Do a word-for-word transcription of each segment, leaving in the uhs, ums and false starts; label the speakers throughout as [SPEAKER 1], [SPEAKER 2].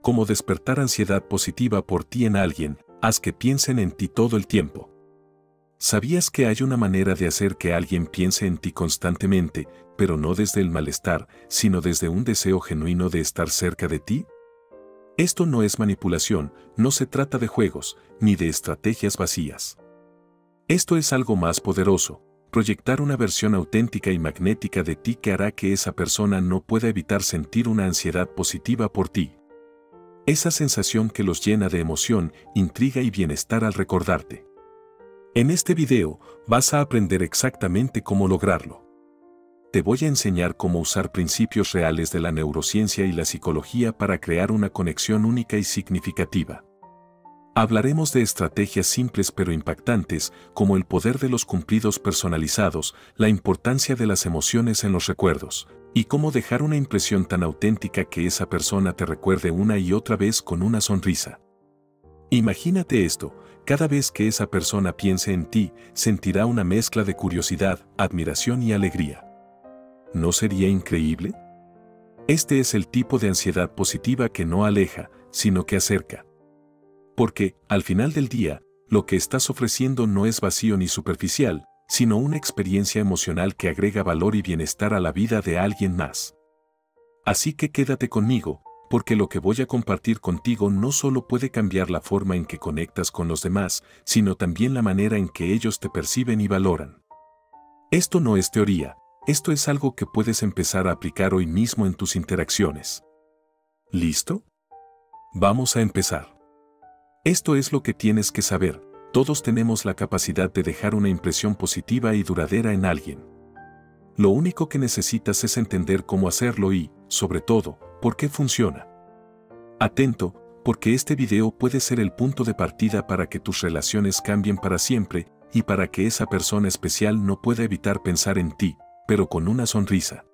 [SPEAKER 1] Como despertar ansiedad positiva por ti en alguien, haz que piensen en ti todo el tiempo. ¿Sabías que hay una manera de hacer que alguien piense en ti constantemente, pero no desde el malestar, sino desde un deseo genuino de estar cerca de ti? Esto no es manipulación, no se trata de juegos, ni de estrategias vacías. Esto es algo más poderoso, proyectar una versión auténtica y magnética de ti que hará que esa persona no pueda evitar sentir una ansiedad positiva por ti. Esa sensación que los llena de emoción, intriga y bienestar al recordarte. En este video, vas a aprender exactamente cómo lograrlo. Te voy a enseñar cómo usar principios reales de la neurociencia y la psicología para crear una conexión única y significativa. Hablaremos de estrategias simples pero impactantes, como el poder de los cumplidos personalizados, la importancia de las emociones en los recuerdos, y cómo dejar una impresión tan auténtica que esa persona te recuerde una y otra vez con una sonrisa. Imagínate esto, cada vez que esa persona piense en ti, sentirá una mezcla de curiosidad, admiración y alegría. ¿No sería increíble? Este es el tipo de ansiedad positiva que no aleja, sino que acerca. Porque, al final del día, lo que estás ofreciendo no es vacío ni superficial, sino una experiencia emocional que agrega valor y bienestar a la vida de alguien más. Así que quédate conmigo, porque lo que voy a compartir contigo no solo puede cambiar la forma en que conectas con los demás, sino también la manera en que ellos te perciben y valoran. Esto no es teoría, esto es algo que puedes empezar a aplicar hoy mismo en tus interacciones. ¿Listo? Vamos a empezar. Esto es lo que tienes que saber, todos tenemos la capacidad de dejar una impresión positiva y duradera en alguien. Lo único que necesitas es entender cómo hacerlo y, sobre todo, por qué funciona. Atento, porque este video puede ser el punto de partida para que tus relaciones cambien para siempre y para que esa persona especial no pueda evitar pensar en ti, pero con una sonrisa.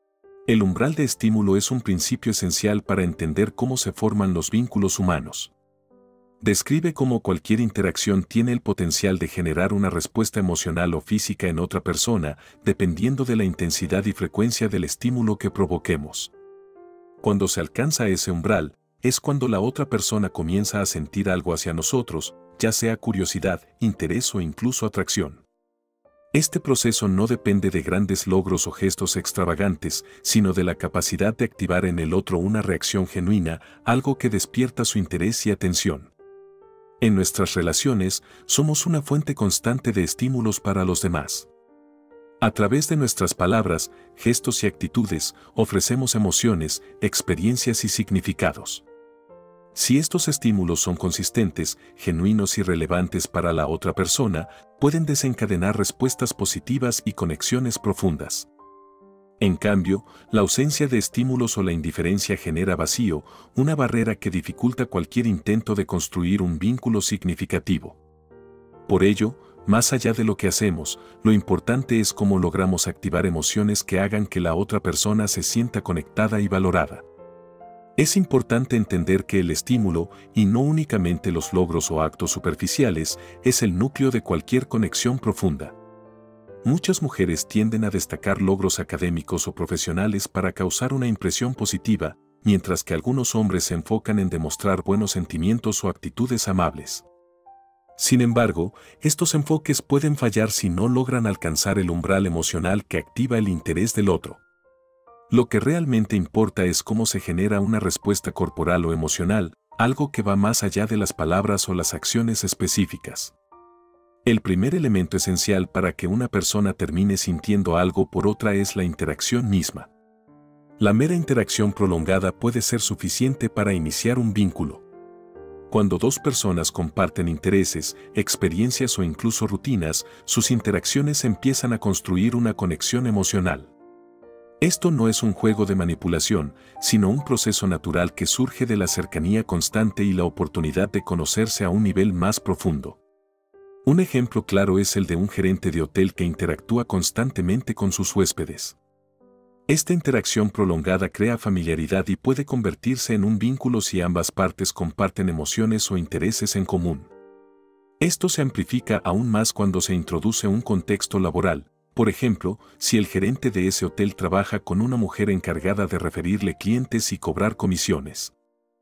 [SPEAKER 1] El umbral de estímulo es un principio esencial para entender cómo se forman los vínculos humanos. Describe cómo cualquier interacción tiene el potencial de generar una respuesta emocional o física en otra persona, dependiendo de la intensidad y frecuencia del estímulo que provoquemos. Cuando se alcanza ese umbral, es cuando la otra persona comienza a sentir algo hacia nosotros, ya sea curiosidad, interés o incluso atracción. Este proceso no depende de grandes logros o gestos extravagantes, sino de la capacidad de activar en el otro una reacción genuina, algo que despierta su interés y atención. En nuestras relaciones, somos una fuente constante de estímulos para los demás. A través de nuestras palabras, gestos y actitudes, ofrecemos emociones, experiencias y significados. Si estos estímulos son consistentes, genuinos y relevantes para la otra persona, pueden desencadenar respuestas positivas y conexiones profundas. En cambio, la ausencia de estímulos o la indiferencia genera vacío, una barrera que dificulta cualquier intento de construir un vínculo significativo. Por ello, más allá de lo que hacemos, lo importante es cómo logramos activar emociones que hagan que la otra persona se sienta conectada y valorada. Es importante entender que el estímulo, y no únicamente los logros o actos superficiales, es el núcleo de cualquier conexión profunda. Muchas mujeres tienden a destacar logros académicos o profesionales para causar una impresión positiva, mientras que algunos hombres se enfocan en demostrar buenos sentimientos o actitudes amables. Sin embargo, estos enfoques pueden fallar si no logran alcanzar el umbral emocional que activa el interés del otro. Lo que realmente importa es cómo se genera una respuesta corporal o emocional, algo que va más allá de las palabras o las acciones específicas. El primer elemento esencial para que una persona termine sintiendo algo por otra es la interacción misma. La mera interacción prolongada puede ser suficiente para iniciar un vínculo. Cuando dos personas comparten intereses, experiencias o incluso rutinas, sus interacciones empiezan a construir una conexión emocional. Esto no es un juego de manipulación, sino un proceso natural que surge de la cercanía constante y la oportunidad de conocerse a un nivel más profundo. Un ejemplo claro es el de un gerente de hotel que interactúa constantemente con sus huéspedes. Esta interacción prolongada crea familiaridad y puede convertirse en un vínculo si ambas partes comparten emociones o intereses en común. Esto se amplifica aún más cuando se introduce un contexto laboral. Por ejemplo, si el gerente de ese hotel trabaja con una mujer encargada de referirle clientes y cobrar comisiones.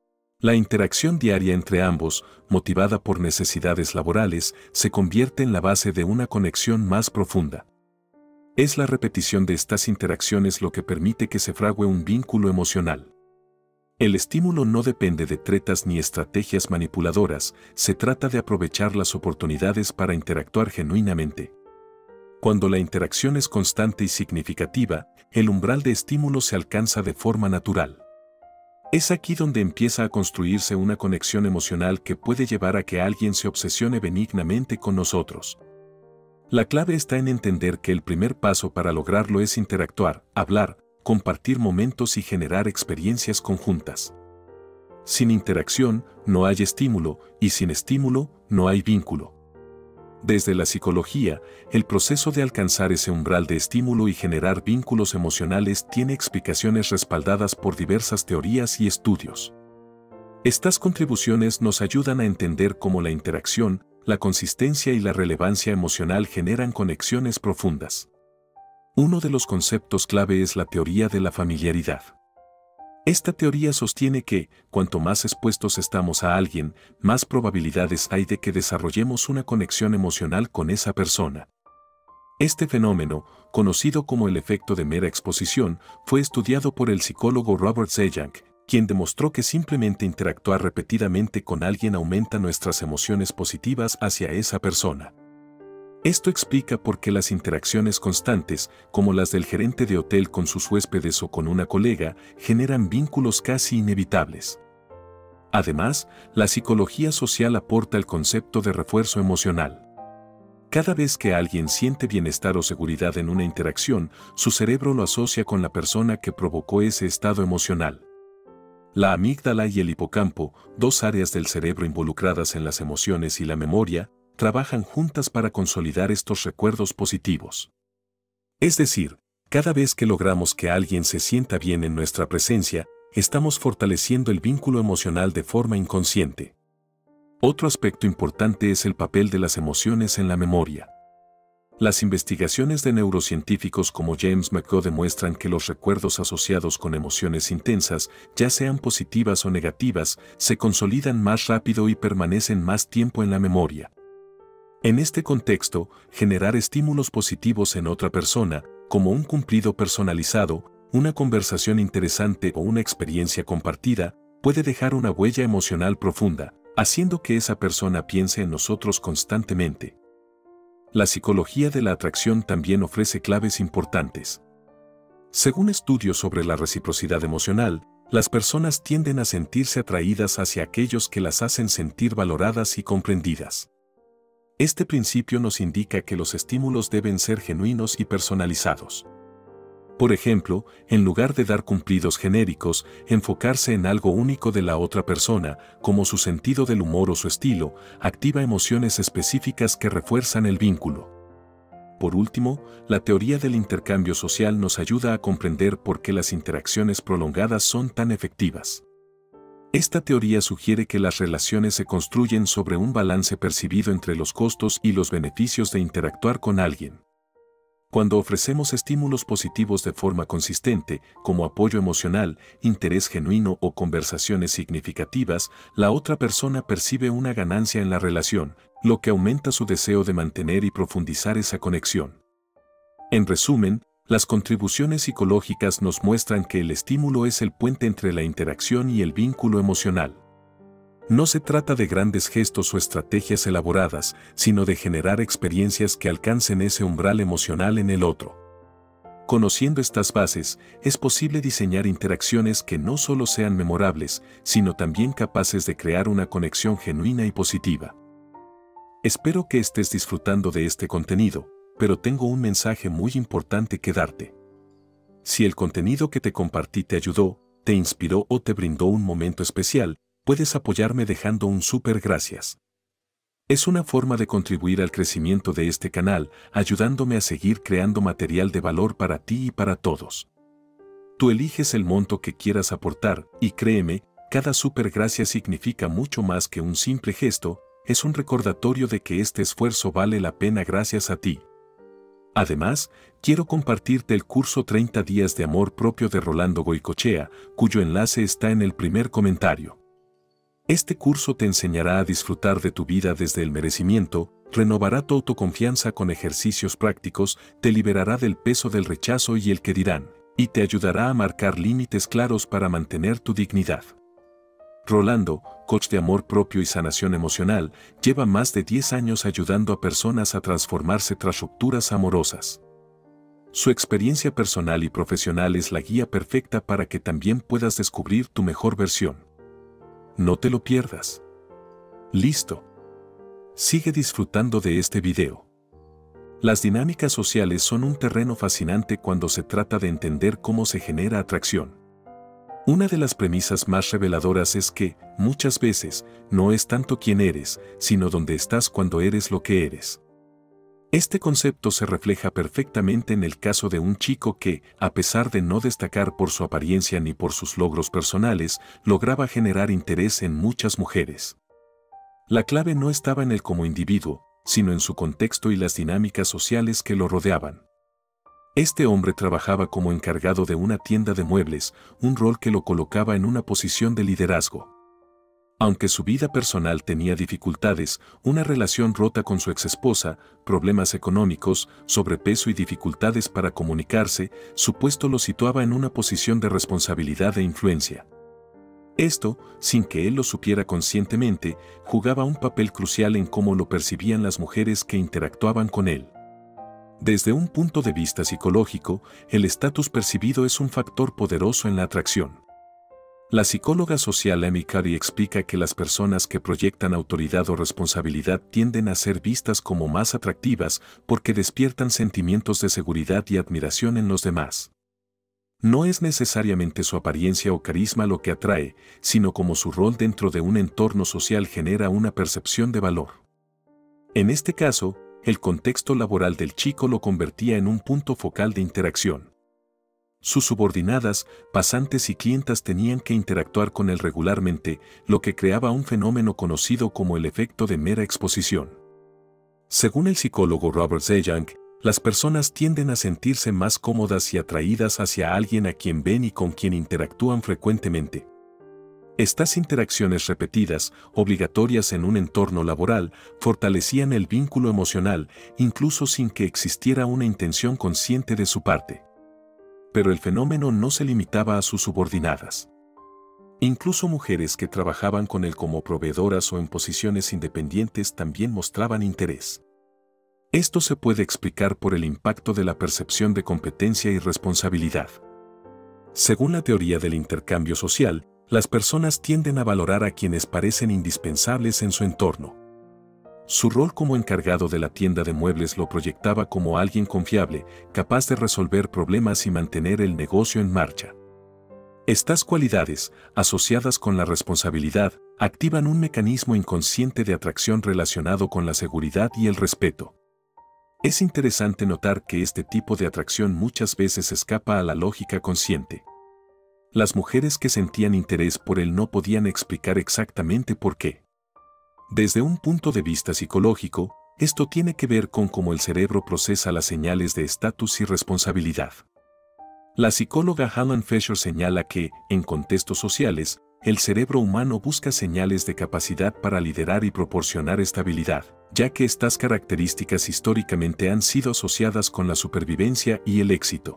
[SPEAKER 1] La interacción diaria entre ambos, motivada por necesidades laborales, se convierte en la base de una conexión más profunda. Es la repetición de estas interacciones lo que permite que se frague un vínculo emocional. El estímulo no depende de tretas ni estrategias manipuladoras, se trata de aprovechar las oportunidades para interactuar genuinamente. Cuando la interacción es constante y significativa, el umbral de estímulo se alcanza de forma natural. Es aquí donde empieza a construirse una conexión emocional que puede llevar a que alguien se obsesione benignamente con nosotros. La clave está en entender que el primer paso para lograrlo es interactuar, hablar, compartir momentos y generar experiencias conjuntas. Sin interacción, no hay estímulo, y sin estímulo, no hay vínculo. Desde la psicología, el proceso de alcanzar ese umbral de estímulo y generar vínculos emocionales tiene explicaciones respaldadas por diversas teorías y estudios. Estas contribuciones nos ayudan a entender cómo la interacción, la consistencia y la relevancia emocional generan conexiones profundas. Uno de los conceptos clave es la teoría de la familiaridad. Esta teoría sostiene que, cuanto más expuestos estamos a alguien, más probabilidades hay de que desarrollemos una conexión emocional con esa persona. Este fenómeno, conocido como el efecto de mera exposición, fue estudiado por el psicólogo Robert Zajanc, quien demostró que simplemente interactuar repetidamente con alguien aumenta nuestras emociones positivas hacia esa persona. Esto explica por qué las interacciones constantes, como las del gerente de hotel con sus huéspedes o con una colega, generan vínculos casi inevitables. Además, la psicología social aporta el concepto de refuerzo emocional. Cada vez que alguien siente bienestar o seguridad en una interacción, su cerebro lo asocia con la persona que provocó ese estado emocional. La amígdala y el hipocampo, dos áreas del cerebro involucradas en las emociones y la memoria, trabajan juntas para consolidar estos recuerdos positivos. Es decir, cada vez que logramos que alguien se sienta bien en nuestra presencia, estamos fortaleciendo el vínculo emocional de forma inconsciente. Otro aspecto importante es el papel de las emociones en la memoria. Las investigaciones de neurocientíficos como James McCoy demuestran que los recuerdos asociados con emociones intensas, ya sean positivas o negativas, se consolidan más rápido y permanecen más tiempo en la memoria. En este contexto, generar estímulos positivos en otra persona, como un cumplido personalizado, una conversación interesante o una experiencia compartida, puede dejar una huella emocional profunda, haciendo que esa persona piense en nosotros constantemente. La psicología de la atracción también ofrece claves importantes. Según estudios sobre la reciprocidad emocional, las personas tienden a sentirse atraídas hacia aquellos que las hacen sentir valoradas y comprendidas. Este principio nos indica que los estímulos deben ser genuinos y personalizados. Por ejemplo, en lugar de dar cumplidos genéricos, enfocarse en algo único de la otra persona, como su sentido del humor o su estilo, activa emociones específicas que refuerzan el vínculo. Por último, la teoría del intercambio social nos ayuda a comprender por qué las interacciones prolongadas son tan efectivas. Esta teoría sugiere que las relaciones se construyen sobre un balance percibido entre los costos y los beneficios de interactuar con alguien. Cuando ofrecemos estímulos positivos de forma consistente, como apoyo emocional, interés genuino o conversaciones significativas, la otra persona percibe una ganancia en la relación, lo que aumenta su deseo de mantener y profundizar esa conexión. En resumen, las contribuciones psicológicas nos muestran que el estímulo es el puente entre la interacción y el vínculo emocional. No se trata de grandes gestos o estrategias elaboradas, sino de generar experiencias que alcancen ese umbral emocional en el otro. Conociendo estas bases, es posible diseñar interacciones que no solo sean memorables, sino también capaces de crear una conexión genuina y positiva. Espero que estés disfrutando de este contenido, pero tengo un mensaje muy importante que darte. Si el contenido que te compartí te ayudó, te inspiró o te brindó un momento especial, puedes apoyarme dejando un súper gracias. Es una forma de contribuir al crecimiento de este canal, ayudándome a seguir creando material de valor para ti y para todos. Tú eliges el monto que quieras aportar, y créeme, cada súper gracias significa mucho más que un simple gesto, es un recordatorio de que este esfuerzo vale la pena gracias a ti. Además, quiero compartirte el curso treinta días de amor propio de Rolando Goicoechea, cuyo enlace está en el primer comentario. Este curso te enseñará a disfrutar de tu vida desde el merecimiento, renovará tu autoconfianza con ejercicios prácticos, te liberará del peso del rechazo y el que dirán, y te ayudará a marcar límites claros para mantener tu dignidad. Rolando, coach de amor propio y sanación emocional, lleva más de diez años ayudando a personas a transformarse tras rupturas amorosas. Su experiencia personal y profesional es la guía perfecta para que también puedas descubrir tu mejor versión. No te lo pierdas. Listo. Sigue disfrutando de este video. Las dinámicas sociales son un terreno fascinante cuando se trata de entender cómo se genera atracción. Una de las premisas más reveladoras es que, muchas veces, no es tanto quién eres, sino dónde estás cuando eres lo que eres. Este concepto se refleja perfectamente en el caso de un chico que, a pesar de no destacar por su apariencia ni por sus logros personales, lograba generar interés en muchas mujeres. La clave no estaba en él como individuo, sino en su contexto y las dinámicas sociales que lo rodeaban. Este hombre trabajaba como encargado de una tienda de muebles, un rol que lo colocaba en una posición de liderazgo. Aunque su vida personal tenía dificultades, una relación rota con su exesposa, problemas económicos, sobrepeso y dificultades para comunicarse, su puesto lo situaba en una posición de responsabilidad e influencia. Esto, sin que él lo supiera conscientemente, jugaba un papel crucial en cómo lo percibían las mujeres que interactuaban con él. Desde un punto de vista psicológico, el estatus percibido es un factor poderoso en la atracción. La psicóloga social Amy Cuddy explica que las personas que proyectan autoridad o responsabilidad tienden a ser vistas como más atractivas porque despiertan sentimientos de seguridad y admiración en los demás. No es necesariamente su apariencia o carisma lo que atrae, sino como su rol dentro de un entorno social genera una percepción de valor. En este caso, el contexto laboral del chico lo convertía en un punto focal de interacción. Sus subordinadas, pasantes y clientas tenían que interactuar con él regularmente, lo que creaba un fenómeno conocido como el efecto de mera exposición. Según el psicólogo Robert Zajanc, las personas tienden a sentirse más cómodas y atraídas hacia alguien a quien ven y con quien interactúan frecuentemente. Estas interacciones repetidas, obligatorias en un entorno laboral, fortalecían el vínculo emocional, incluso sin que existiera una intención consciente de su parte. Pero el fenómeno no se limitaba a sus subordinadas. Incluso mujeres que trabajaban con él como proveedoras o en posiciones independientes también mostraban interés. Esto se puede explicar por el impacto de la percepción de competencia y responsabilidad. Según la teoría del intercambio social, las personas tienden a valorar a quienes parecen indispensables en su entorno. Su rol como encargado de la tienda de muebles lo proyectaba como alguien confiable, capaz de resolver problemas y mantener el negocio en marcha. Estas cualidades, asociadas con la responsabilidad, activan un mecanismo inconsciente de atracción relacionado con la seguridad y el respeto. Es interesante notar que este tipo de atracción muchas veces escapa a la lógica consciente. Las mujeres que sentían interés por él no podían explicar exactamente por qué. Desde un punto de vista psicológico, esto tiene que ver con cómo el cerebro procesa las señales de estatus y responsabilidad. La psicóloga Helen Fisher señala que, en contextos sociales, el cerebro humano busca señales de capacidad para liderar y proporcionar estabilidad, ya que estas características históricamente han sido asociadas con la supervivencia y el éxito.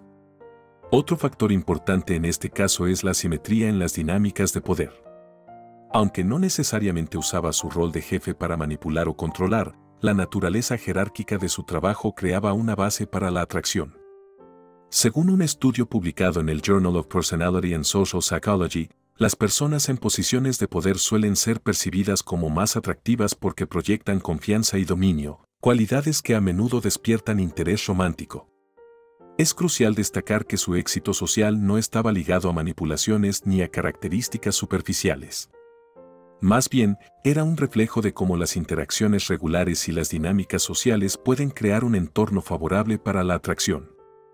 [SPEAKER 1] Otro factor importante en este caso es la simetría en las dinámicas de poder. Aunque no necesariamente usaba su rol de jefe para manipular o controlar, la naturaleza jerárquica de su trabajo creaba una base para la atracción. Según un estudio publicado en el Journal of Personality and Social Psychology, las personas en posiciones de poder suelen ser percibidas como más atractivas porque proyectan confianza y dominio, cualidades que a menudo despiertan interés romántico. Es crucial destacar que su éxito social no estaba ligado a manipulaciones ni a características superficiales. Más bien, era un reflejo de cómo las interacciones regulares y las dinámicas sociales pueden crear un entorno favorable para la atracción.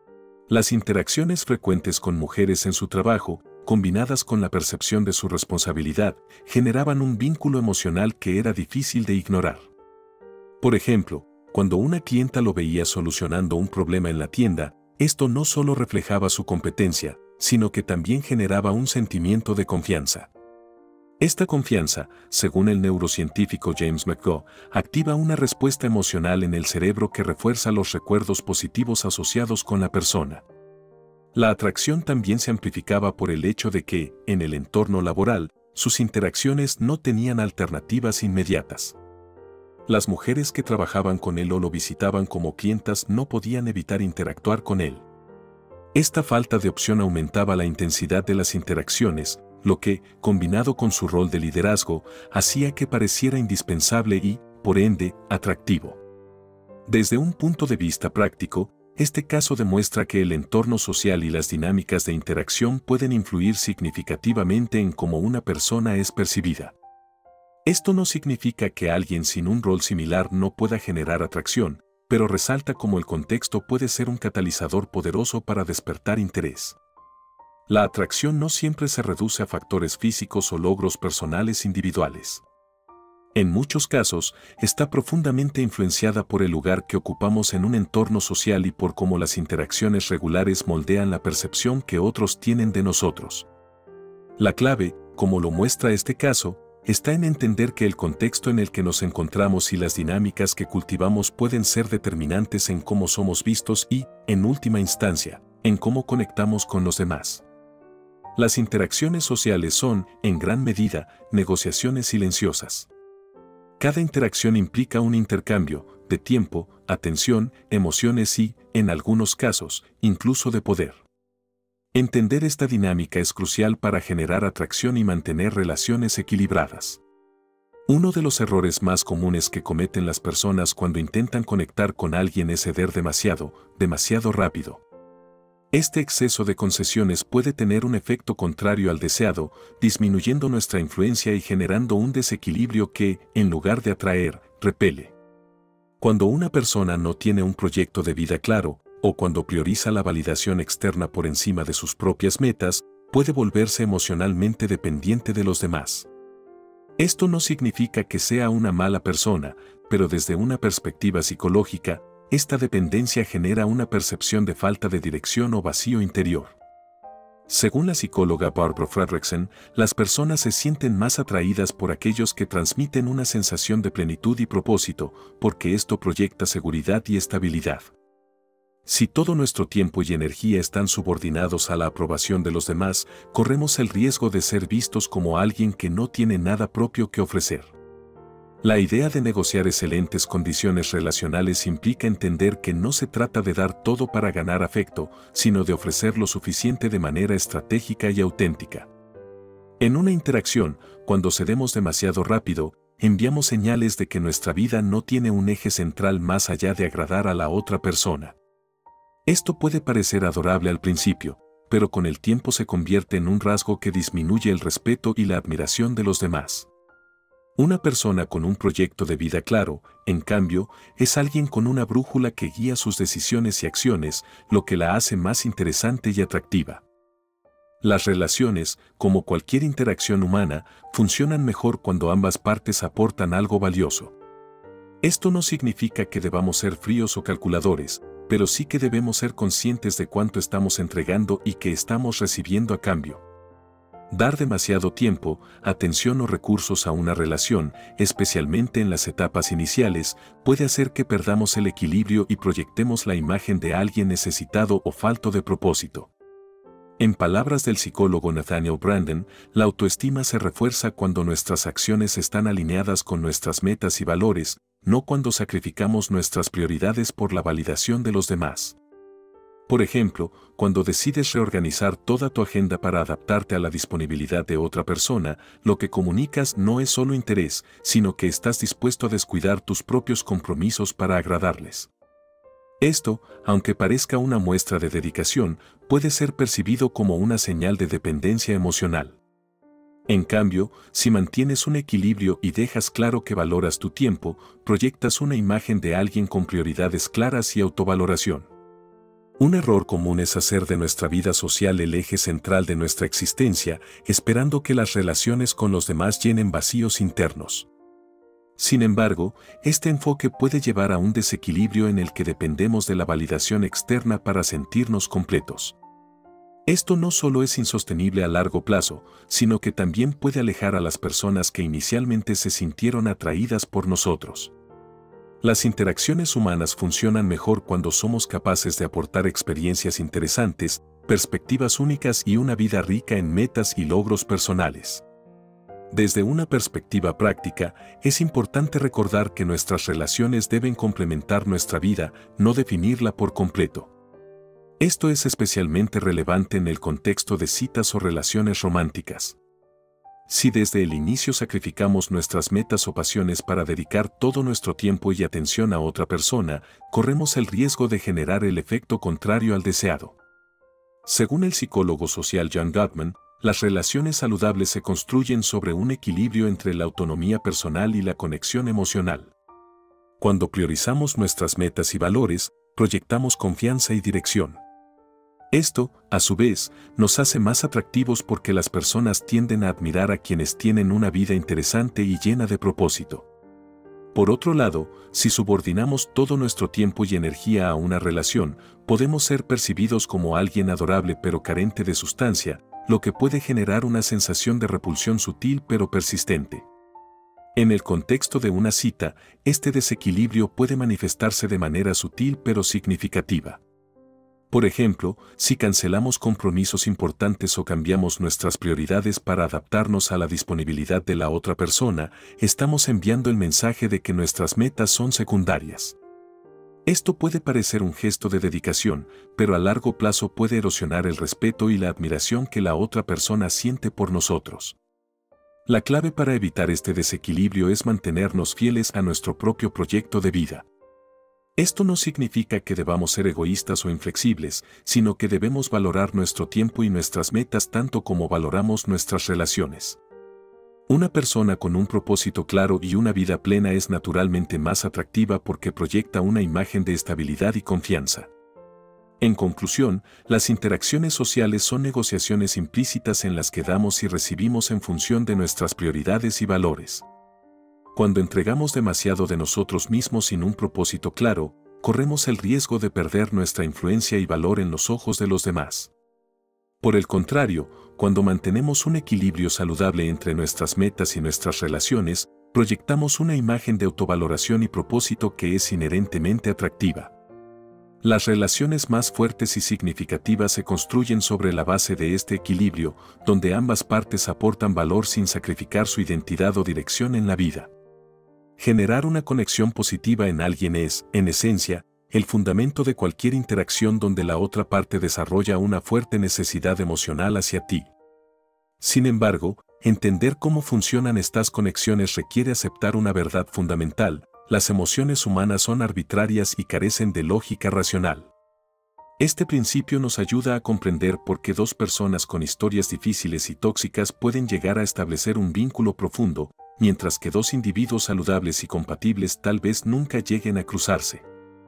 [SPEAKER 1] Las interacciones frecuentes con mujeres en su trabajo, combinadas con la percepción de su responsabilidad, generaban un vínculo emocional que era difícil de ignorar. Por ejemplo, cuando una clienta lo veía solucionando un problema en la tienda, esto no solo reflejaba su competencia, sino que también generaba un sentimiento de confianza. Esta confianza, según el neurocientífico James McGough, activa una respuesta emocional en el cerebro que refuerza los recuerdos positivos asociados con la persona. La atracción también se amplificaba por el hecho de que, en el entorno laboral, sus interacciones no tenían alternativas inmediatas. Las mujeres que trabajaban con él o lo visitaban como clientas no podían evitar interactuar con él. Esta falta de opción aumentaba la intensidad de las interacciones, lo que, combinado con su rol de liderazgo, hacía que pareciera indispensable y, por ende, atractivo. Desde un punto de vista práctico, este caso demuestra que el entorno social y las dinámicas de interacción pueden influir significativamente en cómo una persona es percibida. Esto no significa que alguien sin un rol similar no pueda generar atracción, pero resalta cómo el contexto puede ser un catalizador poderoso para despertar interés. La atracción no siempre se reduce a factores físicos o logros personales individuales. En muchos casos, está profundamente influenciada por el lugar que ocupamos en un entorno social y por cómo las interacciones regulares moldean la percepción que otros tienen de nosotros. La clave, como lo muestra este caso, está en entender que el contexto en el que nos encontramos y las dinámicas que cultivamos pueden ser determinantes en cómo somos vistos y, en última instancia, en cómo conectamos con los demás. Las interacciones sociales son, en gran medida, negociaciones silenciosas. Cada interacción implica un intercambio de tiempo, atención, emociones y, en algunos casos, incluso de poder. Entender esta dinámica es crucial para generar atracción y mantener relaciones equilibradas. Uno de los errores más comunes que cometen las personas cuando intentan conectar con alguien es ceder demasiado, demasiado rápido. Este exceso de concesiones puede tener un efecto contrario al deseado, disminuyendo nuestra influencia y generando un desequilibrio que, en lugar de atraer, repele. Cuando una persona no tiene un proyecto de vida claro, o cuando prioriza la validación externa por encima de sus propias metas, puede volverse emocionalmente dependiente de los demás. Esto no significa que sea una mala persona, pero desde una perspectiva psicológica, esta dependencia genera una percepción de falta de dirección o vacío interior. Según la psicóloga Barbara Fredrickson, las personas se sienten más atraídas por aquellos que transmiten una sensación de plenitud y propósito, porque esto proyecta seguridad y estabilidad. Si todo nuestro tiempo y energía están subordinados a la aprobación de los demás, corremos el riesgo de ser vistos como alguien que no tiene nada propio que ofrecer. La idea de negociar excelentes condiciones relacionales implica entender que no se trata de dar todo para ganar afecto, sino de ofrecer lo suficiente de manera estratégica y auténtica. En una interacción, cuando cedemos demasiado rápido, enviamos señales de que nuestra vida no tiene un eje central más allá de agradar a la otra persona. Esto puede parecer adorable al principio, pero con el tiempo se convierte en un rasgo que disminuye el respeto y la admiración de los demás. Una persona con un proyecto de vida claro, en cambio, es alguien con una brújula que guía sus decisiones y acciones, lo que la hace más interesante y atractiva. Las relaciones, como cualquier interacción humana, funcionan mejor cuando ambas partes aportan algo valioso. Esto no significa que debamos ser fríos o calculadores, pero sí que debemos ser conscientes de cuánto estamos entregando y que estamos recibiendo a cambio. Dar demasiado tiempo, atención o recursos a una relación, especialmente en las etapas iniciales, puede hacer que perdamos el equilibrio y proyectemos la imagen de alguien necesitado o falto de propósito. En palabras del psicólogo Nathaniel Branden, la autoestima se refuerza cuando nuestras acciones están alineadas con nuestras metas y valores, no cuando sacrificamos nuestras prioridades por la validación de los demás. Por ejemplo, cuando decides reorganizar toda tu agenda para adaptarte a la disponibilidad de otra persona, lo que comunicas no es solo interés, sino que estás dispuesto a descuidar tus propios compromisos para agradarles. Esto, aunque parezca una muestra de dedicación, puede ser percibido como una señal de dependencia emocional. En cambio, si mantienes un equilibrio y dejas claro que valoras tu tiempo, proyectas una imagen de alguien con prioridades claras y autovaloración. Un error común es hacer de nuestra vida social el eje central de nuestra existencia, esperando que las relaciones con los demás llenen vacíos internos. Sin embargo, este enfoque puede llevar a un desequilibrio en el que dependemos de la validación externa para sentirnos completos. Esto no solo es insostenible a largo plazo, sino que también puede alejar a las personas que inicialmente se sintieron atraídas por nosotros. Las interacciones humanas funcionan mejor cuando somos capaces de aportar experiencias interesantes, perspectivas únicas y una vida rica en metas y logros personales. Desde una perspectiva práctica, es importante recordar que nuestras relaciones deben complementar nuestra vida, no definirla por completo. Esto es especialmente relevante en el contexto de citas o relaciones románticas. Si desde el inicio sacrificamos nuestras metas o pasiones para dedicar todo nuestro tiempo y atención a otra persona, corremos el riesgo de generar el efecto contrario al deseado. Según el psicólogo social John Gottman, las relaciones saludables se construyen sobre un equilibrio entre la autonomía personal y la conexión emocional. Cuando priorizamos nuestras metas y valores, proyectamos confianza y dirección. Esto, a su vez, nos hace más atractivos porque las personas tienden a admirar a quienes tienen una vida interesante y llena de propósito. Por otro lado, si subordinamos todo nuestro tiempo y energía a una relación, podemos ser percibidos como alguien adorable pero carente de sustancia, lo que puede generar una sensación de repulsión sutil pero persistente. En el contexto de una cita, este desequilibrio puede manifestarse de manera sutil pero significativa. Por ejemplo, si cancelamos compromisos importantes o cambiamos nuestras prioridades para adaptarnos a la disponibilidad de la otra persona, estamos enviando el mensaje de que nuestras metas son secundarias. Esto puede parecer un gesto de dedicación, pero a largo plazo puede erosionar el respeto y la admiración que la otra persona siente por nosotros. La clave para evitar este desequilibrio es mantenernos fieles a nuestro propio proyecto de vida. Esto no significa que debamos ser egoístas o inflexibles, sino que debemos valorar nuestro tiempo y nuestras metas tanto como valoramos nuestras relaciones. Una persona con un propósito claro y una vida plena es naturalmente más atractiva porque proyecta una imagen de estabilidad y confianza. En conclusión, las interacciones sociales son negociaciones implícitas en las que damos y recibimos en función de nuestras prioridades y valores. Cuando entregamos demasiado de nosotros mismos sin un propósito claro, corremos el riesgo de perder nuestra influencia y valor en los ojos de los demás. Por el contrario, cuando mantenemos un equilibrio saludable entre nuestras metas y nuestras relaciones, proyectamos una imagen de autovaloración y propósito que es inherentemente atractiva. Las relaciones más fuertes y significativas se construyen sobre la base de este equilibrio, donde ambas partes aportan valor sin sacrificar su identidad o dirección en la vida. Generar una conexión positiva en alguien es, en esencia, el fundamento de cualquier interacción donde la otra parte desarrolla una fuerte necesidad emocional hacia ti. Sin embargo, entender cómo funcionan estas conexiones requiere aceptar una verdad fundamental: las emociones humanas son arbitrarias y carecen de lógica racional. Este principio nos ayuda a comprender por qué dos personas con historias difíciles y tóxicas pueden llegar a establecer un vínculo profundo, mientras que dos individuos saludables y compatibles tal vez nunca lleguen a cruzarse.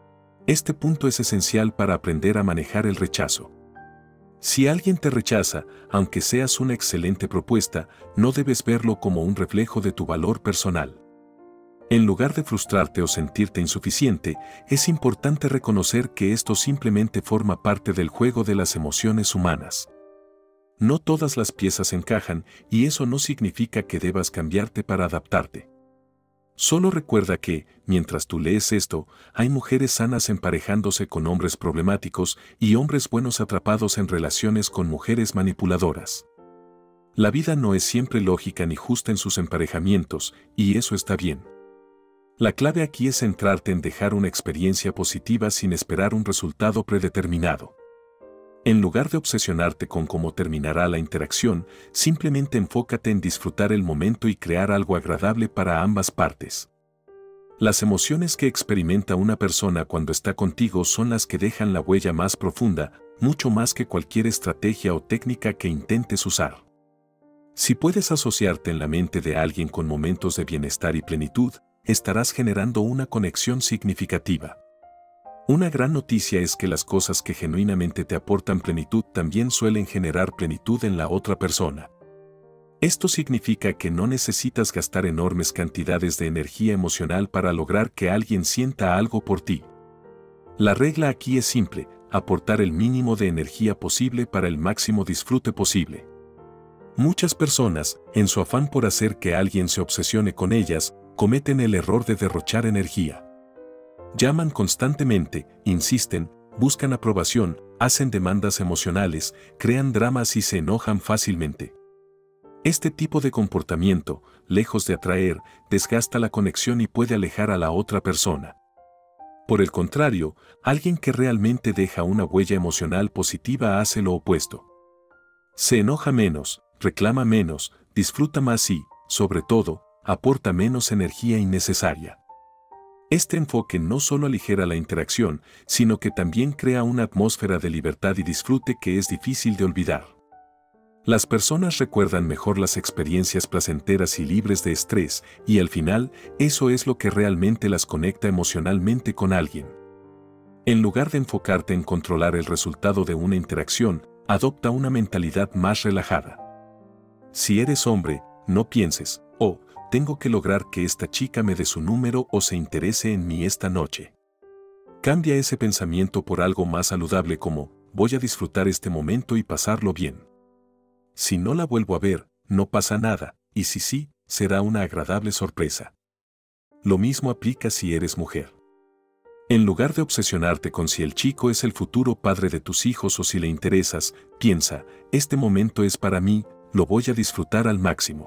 [SPEAKER 1] Este punto es esencial para aprender a manejar el rechazo. Si alguien te rechaza, aunque seas una excelente propuesta, no debes verlo como un reflejo de tu valor personal. En lugar de frustrarte o sentirte insuficiente, es importante reconocer que esto simplemente forma parte del juego de las emociones humanas. No todas las piezas encajan, y eso no significa que debas cambiarte para adaptarte. Solo recuerda que, mientras tú lees esto, hay mujeres sanas emparejándose con hombres problemáticos y hombres buenos atrapados en relaciones con mujeres manipuladoras. La vida no es siempre lógica ni justa en sus emparejamientos, y eso está bien. La clave aquí es centrarte en dejar una experiencia positiva sin esperar un resultado predeterminado. En lugar de obsesionarte con cómo terminará la interacción, simplemente enfócate en disfrutar el momento y crear algo agradable para ambas partes. Las emociones que experimenta una persona cuando está contigo son las que dejan la huella más profunda, mucho más que cualquier estrategia o técnica que intentes usar. Si puedes asociarte en la mente de alguien con momentos de bienestar y plenitud, estarás generando una conexión significativa. Una gran noticia es que las cosas que genuinamente te aportan plenitud también suelen generar plenitud en la otra persona. Esto significa que no necesitas gastar enormes cantidades de energía emocional para lograr que alguien sienta algo por ti. La regla aquí es simple: aportar el mínimo de energía posible para el máximo disfrute posible. Muchas personas, en su afán por hacer que alguien se obsesione con ellas, cometen el error de derrochar energía. Llaman constantemente, insisten, buscan aprobación, hacen demandas emocionales, crean dramas y se enojan fácilmente. Este tipo de comportamiento, lejos de atraer, desgasta la conexión y puede alejar a la otra persona. Por el contrario, alguien que realmente deja una huella emocional positiva hace lo opuesto. Se enoja menos, reclama menos, disfruta más y, sobre todo, aporta menos energía innecesaria. Este enfoque no solo aligera la interacción, sino que también crea una atmósfera de libertad y disfrute que es difícil de olvidar. Las personas recuerdan mejor las experiencias placenteras y libres de estrés, y al final, eso es lo que realmente las conecta emocionalmente con alguien. En lugar de enfocarte en controlar el resultado de una interacción, adopta una mentalidad más relajada. Si eres hombre, no pienses, oh, tengo que lograr que esta chica me dé su número o se interese en mí esta noche. Cambia ese pensamiento por algo más saludable como, voy a disfrutar este momento y pasarlo bien. Si no la vuelvo a ver, no pasa nada, y si sí, será una agradable sorpresa. Lo mismo aplica si eres mujer. En lugar de obsesionarte con si el chico es el futuro padre de tus hijos o si le interesas, piensa, este momento es para mí, lo voy a disfrutar al máximo.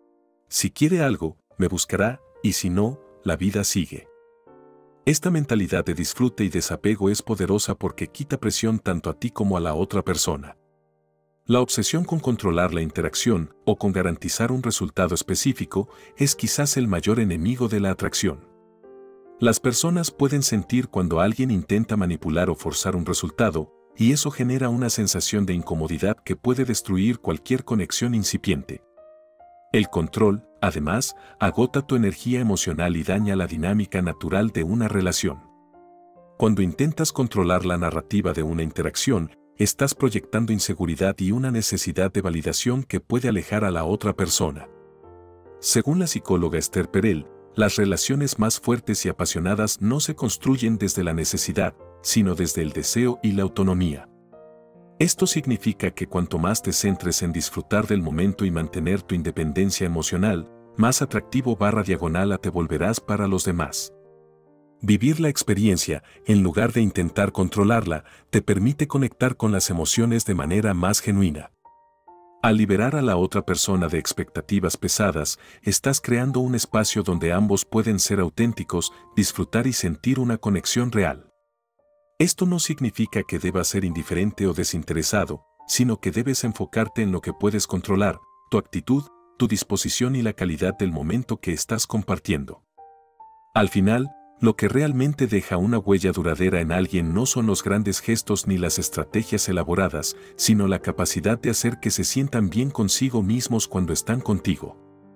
[SPEAKER 1] Si quiere algo, me buscará, y si no, la vida sigue. Esta mentalidad de disfrute y desapego es poderosa porque quita presión tanto a ti como a la otra persona. La obsesión con controlar la interacción o con garantizar un resultado específico es quizás el mayor enemigo de la atracción. Las personas pueden sentir cuando alguien intenta manipular o forzar un resultado, y eso genera una sensación de incomodidad que puede destruir cualquier conexión incipiente. El control, además, agota tu energía emocional y daña la dinámica natural de una relación. Cuando intentas controlar la narrativa de una interacción, estás proyectando inseguridad y una necesidad de validación que puede alejar a la otra persona. Según la psicóloga Esther Perel, las relaciones más fuertes y apasionadas no se construyen desde la necesidad, sino desde el deseo y la autonomía. Esto significa que cuanto más te centres en disfrutar del momento y mantener tu independencia emocional, más atractivo barra diagonal te volverás para los demás. Vivir la experiencia, en lugar de intentar controlarla, te permite conectar con las emociones de manera más genuina. Al liberar a la otra persona de expectativas pesadas, estás creando un espacio donde ambos pueden ser auténticos, disfrutar y sentir una conexión real. Esto no significa que debas ser indiferente o desinteresado, sino que debes enfocarte en lo que puedes controlar, tu actitud, tu disposición y la calidad del momento que estás compartiendo. Al final, lo que realmente deja una huella duradera en alguien no son los grandes gestos ni las estrategias elaboradas, sino la capacidad de hacer que se sientan bien consigo mismos cuando están contigo.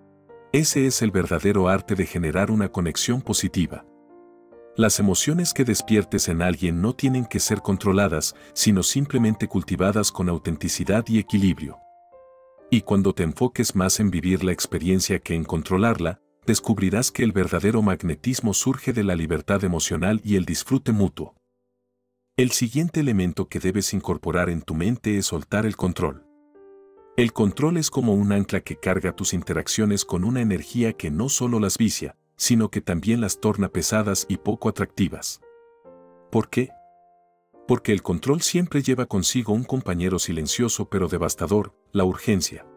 [SPEAKER 1] Ese es el verdadero arte de generar una conexión positiva. Las emociones que despiertes en alguien no tienen que ser controladas, sino simplemente cultivadas con autenticidad y equilibrio. Y cuando te enfoques más en vivir la experiencia que en controlarla, descubrirás que el verdadero magnetismo surge de la libertad emocional y el disfrute mutuo. El siguiente elemento que debes incorporar en tu mente es soltar el control. El control es como un ancla que carga tus interacciones con una energía que no solo las vicia, sino que también las torna pesadas y poco atractivas. ¿Por qué? Porque el control siempre lleva consigo un compañero silencioso pero devastador, la urgencia.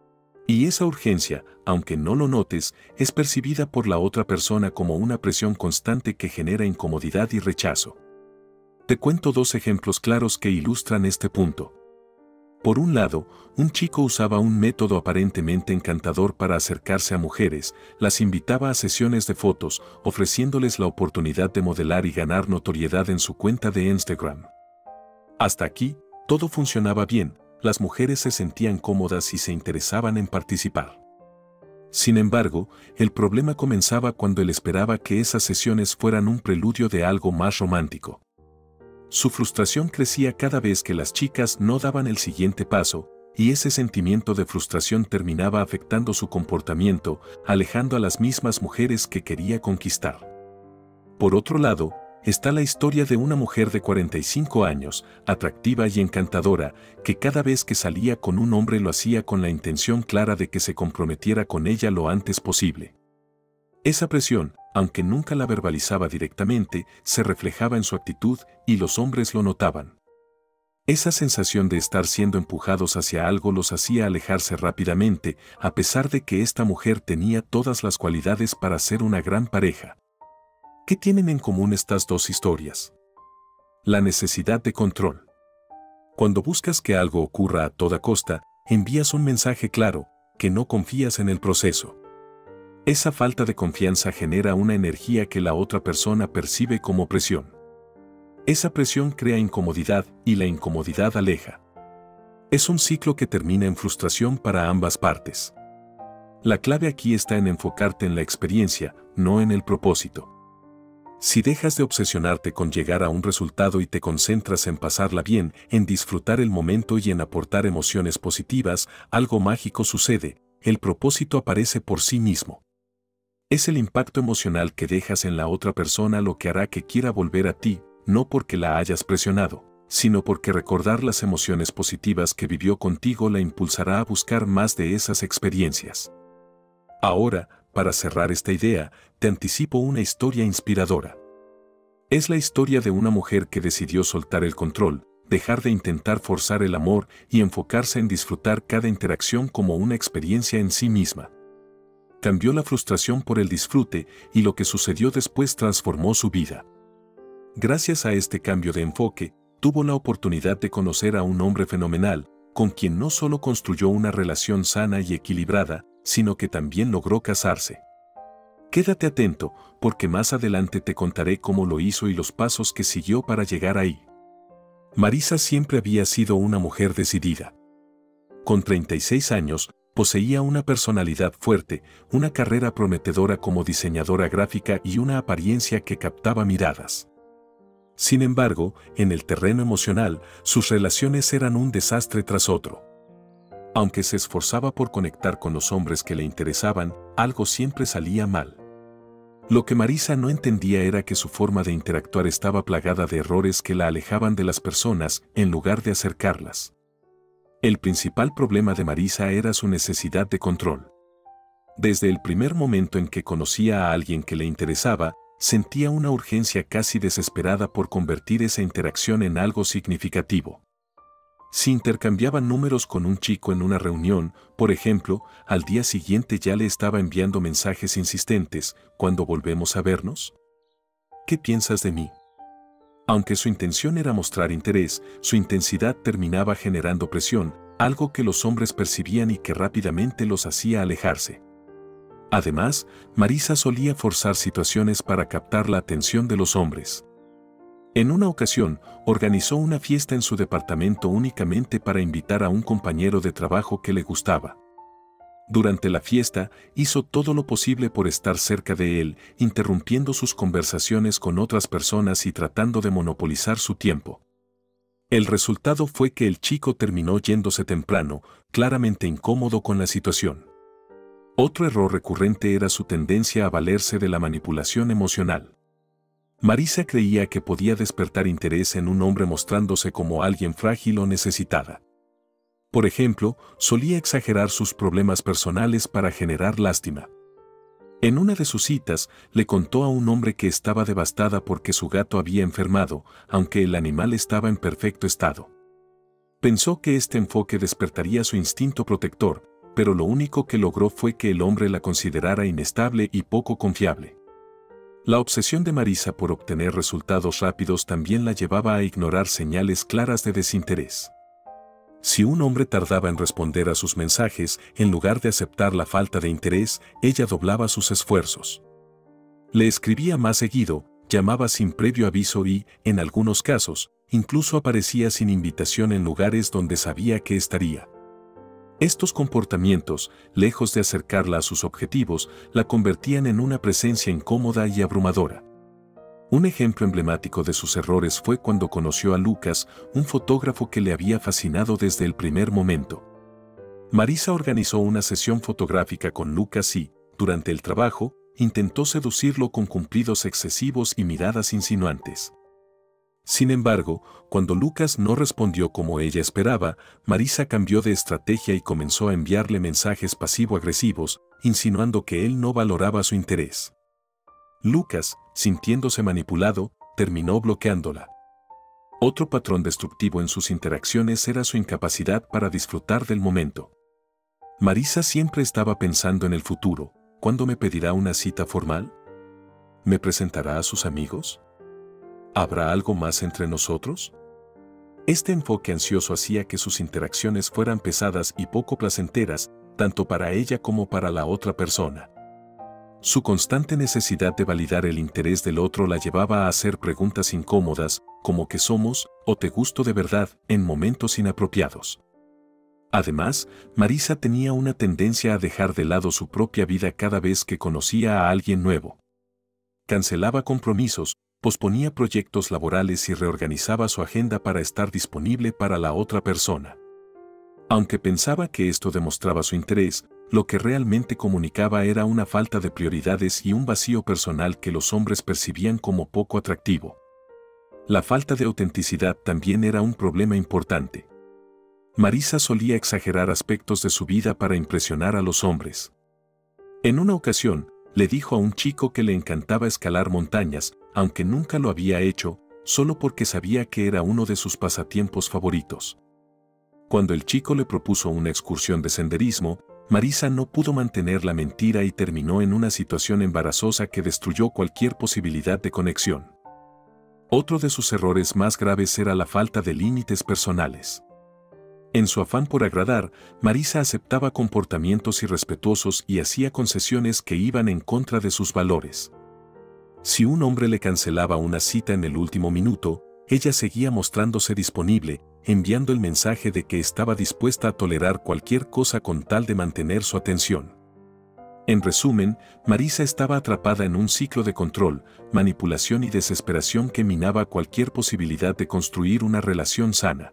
[SPEAKER 1] Y esa urgencia, aunque no lo notes, es percibida por la otra persona como una presión constante que genera incomodidad y rechazo. Te cuento dos ejemplos claros que ilustran este punto. Por un lado, un chico usaba un método aparentemente encantador para acercarse a mujeres, las invitaba a sesiones de fotos, ofreciéndoles la oportunidad de modelar y ganar notoriedad en su cuenta de Instagram. Hasta aquí, todo funcionaba bien. Las mujeres se sentían cómodas y se interesaban en participar. Sin embargo, el problema comenzaba cuando él esperaba que esas sesiones fueran un preludio de algo más romántico. Su frustración crecía cada vez que las chicas no daban el siguiente paso, y ese sentimiento de frustración terminaba afectando su comportamiento, alejando a las mismas mujeres que quería conquistar. Por otro lado, está la historia de una mujer de cuarenta y cinco años, atractiva y encantadora, que cada vez que salía con un hombre lo hacía con la intención clara de que se comprometiera con ella lo antes posible. Esa presión, aunque nunca la verbalizaba directamente, se reflejaba en su actitud y los hombres lo notaban. Esa sensación de estar siendo empujados hacia algo los hacía alejarse rápidamente, a pesar de que esta mujer tenía todas las cualidades para ser una gran pareja. ¿Qué tienen en común estas dos historias? La necesidad de control. Cuando buscas que algo ocurra a toda costa, envías un mensaje claro, que no confías en el proceso. Esa falta de confianza genera una energía que la otra persona percibe como presión. Esa presión crea incomodidad y la incomodidad aleja. Es un ciclo que termina en frustración para ambas partes. La clave aquí está en enfocarte en la experiencia, no en el propósito. Si dejas de obsesionarte con llegar a un resultado y te concentras en pasarla bien, en disfrutar el momento y en aportar emociones positivas, algo mágico sucede, el propósito aparece por sí mismo. Es el impacto emocional que dejas en la otra persona lo que hará que quiera volver a ti, no porque la hayas presionado, sino porque recordar las emociones positivas que vivió contigo la impulsará a buscar más de esas experiencias. Ahora, para cerrar esta idea, te anticipo una historia inspiradora. Es la historia de una mujer que decidió soltar el control, dejar de intentar forzar el amor y enfocarse en disfrutar cada interacción como una experiencia en sí misma. Cambió la frustración por el disfrute y lo que sucedió después transformó su vida. Gracias a este cambio de enfoque, tuvo la oportunidad de conocer a un hombre fenomenal, con quien no solo construyó una relación sana y equilibrada, sino que también logró casarse. Quédate atento, porque más adelante te contaré cómo lo hizo y los pasos que siguió para llegar ahí. Marisa siempre había sido una mujer decidida. Con treinta y seis años, poseía una personalidad fuerte, una carrera prometedora como diseñadora gráfica y una apariencia que captaba miradas. Sin embargo, en el terreno emocional, sus relaciones eran un desastre tras otro. Aunque se esforzaba por conectar con los hombres que le interesaban, algo siempre salía mal. Lo que Marisa no entendía era que su forma de interactuar estaba plagada de errores que la alejaban de las personas en lugar de acercarlas. El principal problema de Marisa era su necesidad de control. Desde el primer momento en que conocía a alguien que le interesaba, sentía una urgencia casi desesperada por convertir esa interacción en algo significativo. Si intercambiaban números con un chico en una reunión, por ejemplo, al día siguiente ya le estaba enviando mensajes insistentes: ¿cuándo volvemos a vernos? ¿Qué piensas de mí? Aunque su intención era mostrar interés, su intensidad terminaba generando presión, algo que los hombres percibían y que rápidamente los hacía alejarse. Además, Marisa solía forzar situaciones para captar la atención de los hombres. En una ocasión, organizó una fiesta en su departamento únicamente para invitar a un compañero de trabajo que le gustaba. Durante la fiesta, hizo todo lo posible por estar cerca de él, interrumpiendo sus conversaciones con otras personas y tratando de monopolizar su tiempo. El resultado fue que el chico terminó yéndose temprano, claramente incómodo con la situación. Otro error recurrente era su tendencia a valerse de la manipulación emocional. Marisa creía que podía despertar interés en un hombre mostrándose como alguien frágil o necesitada. Por ejemplo, solía exagerar sus problemas personales para generar lástima. En una de sus citas, le contó a un hombre que estaba devastada porque su gato había enfermado, aunque el animal estaba en perfecto estado. Pensó que este enfoque despertaría su instinto protector, pero lo único que logró fue que el hombre la considerara inestable y poco confiable. La obsesión de Marisa por obtener resultados rápidos también la llevaba a ignorar señales claras de desinterés. Si un hombre tardaba en responder a sus mensajes, en lugar de aceptar la falta de interés, ella doblaba sus esfuerzos. Le escribía más seguido, llamaba sin previo aviso y, en algunos casos, incluso aparecía sin invitación en lugares donde sabía que estaría. Estos comportamientos, lejos de acercarla a sus objetivos, la convertían en una presencia incómoda y abrumadora. Un ejemplo emblemático de sus errores fue cuando conoció a Lucas, un fotógrafo que le había fascinado desde el primer momento. Marisa organizó una sesión fotográfica con Lucas y, durante el trabajo, intentó seducirlo con cumplidos excesivos y miradas insinuantes. Sin embargo, cuando Lucas no respondió como ella esperaba, Marisa cambió de estrategia y comenzó a enviarle mensajes pasivo-agresivos, insinuando que él no valoraba su interés. Lucas, sintiéndose manipulado, terminó bloqueándola. Otro patrón destructivo en sus interacciones era su incapacidad para disfrutar del momento. Marisa siempre estaba pensando en el futuro. ¿Cuándo me pedirá una cita formal? ¿Me presentará a sus amigos? ¿Habrá algo más entre nosotros? Este enfoque ansioso hacía que sus interacciones fueran pesadas y poco placenteras, tanto para ella como para la otra persona. Su constante necesidad de validar el interés del otro la llevaba a hacer preguntas incómodas, como ¿qué somos? O ¿te gusto de verdad?, en momentos inapropiados. Además, Marisa tenía una tendencia a dejar de lado su propia vida cada vez que conocía a alguien nuevo. Cancelaba compromisos, posponía proyectos laborales y reorganizaba su agenda para estar disponible para la otra persona. Aunque pensaba que esto demostraba su interés, lo que realmente comunicaba era una falta de prioridades y un vacío personal que los hombres percibían como poco atractivo. La falta de autenticidad también era un problema importante. Marisa solía exagerar aspectos de su vida para impresionar a los hombres. En una ocasión, le dijo a un chico que le encantaba escalar montañas, aunque nunca lo había hecho, solo porque sabía que era uno de sus pasatiempos favoritos. Cuando el chico le propuso una excursión de senderismo, Marisa no pudo mantener la mentira y terminó en una situación embarazosa que destruyó cualquier posibilidad de conexión. Otro de sus errores más graves era la falta de límites personales. En su afán por agradar, Marisa aceptaba comportamientos irrespetuosos y hacía concesiones que iban en contra de sus valores. Si un hombre le cancelaba una cita en el último minuto, ella seguía mostrándose disponible, enviando el mensaje de que estaba dispuesta a tolerar cualquier cosa con tal de mantener su atención. En resumen, Marisa estaba atrapada en un ciclo de control, manipulación y desesperación que minaba cualquier posibilidad de construir una relación sana.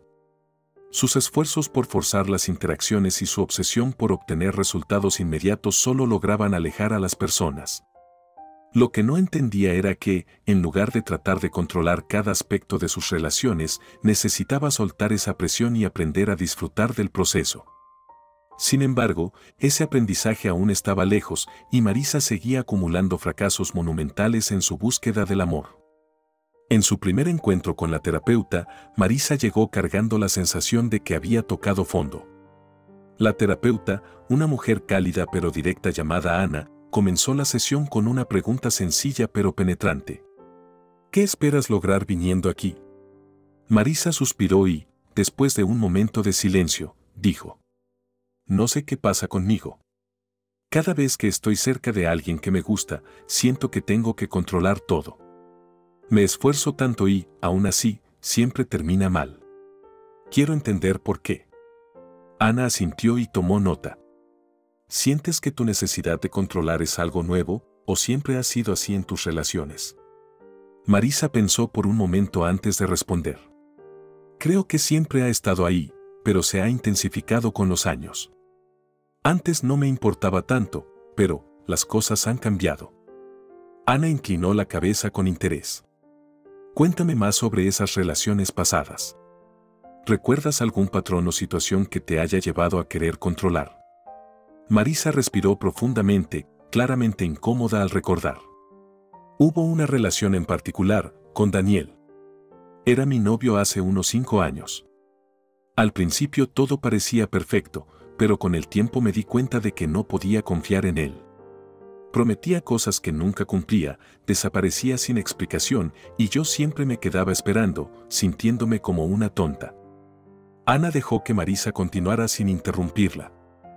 [SPEAKER 1] Sus esfuerzos por forzar las interacciones y su obsesión por obtener resultados inmediatos solo lograban alejar a las personas. Lo que no entendía era que, en lugar de tratar de controlar cada aspecto de sus relaciones, necesitaba soltar esa presión y aprender a disfrutar del proceso. Sin embargo, ese aprendizaje aún estaba lejos, y Marisa seguía acumulando fracasos monumentales en su búsqueda del amor. En su primer encuentro con la terapeuta, Marisa llegó cargando la sensación de que había tocado fondo. La terapeuta, una mujer cálida pero directa llamada Ana, comenzó la sesión con una pregunta sencilla pero penetrante. ¿Qué esperas lograr viniendo aquí? Marisa suspiró y, después de un momento de silencio, dijo: No sé qué pasa conmigo. Cada vez que estoy cerca de alguien que me gusta, siento que tengo que controlar todo. Me esfuerzo tanto y, aún así, siempre termina mal. Quiero entender por qué. Ana asintió y tomó nota. ¿Sientes que tu necesidad de controlar es algo nuevo, o siempre ha sido así en tus relaciones? Marisa pensó por un momento antes de responder. Creo que siempre ha estado ahí, pero se ha intensificado con los años. Antes no me importaba tanto, pero las cosas han cambiado. Ana inclinó la cabeza con interés. Cuéntame más sobre esas relaciones pasadas. ¿Recuerdas algún patrón o situación que te haya llevado a querer controlar? Marisa respiró profundamente, claramente incómoda al recordar. Hubo una relación en particular, con Daniel. Era mi novio hace unos cinco años. Al principio todo parecía perfecto, pero con el tiempo me di cuenta de que no podía confiar en él. Prometía cosas que nunca cumplía, desaparecía sin explicación y yo siempre me quedaba esperando, sintiéndome como una tonta. Ana dejó que Marisa continuara sin interrumpirla.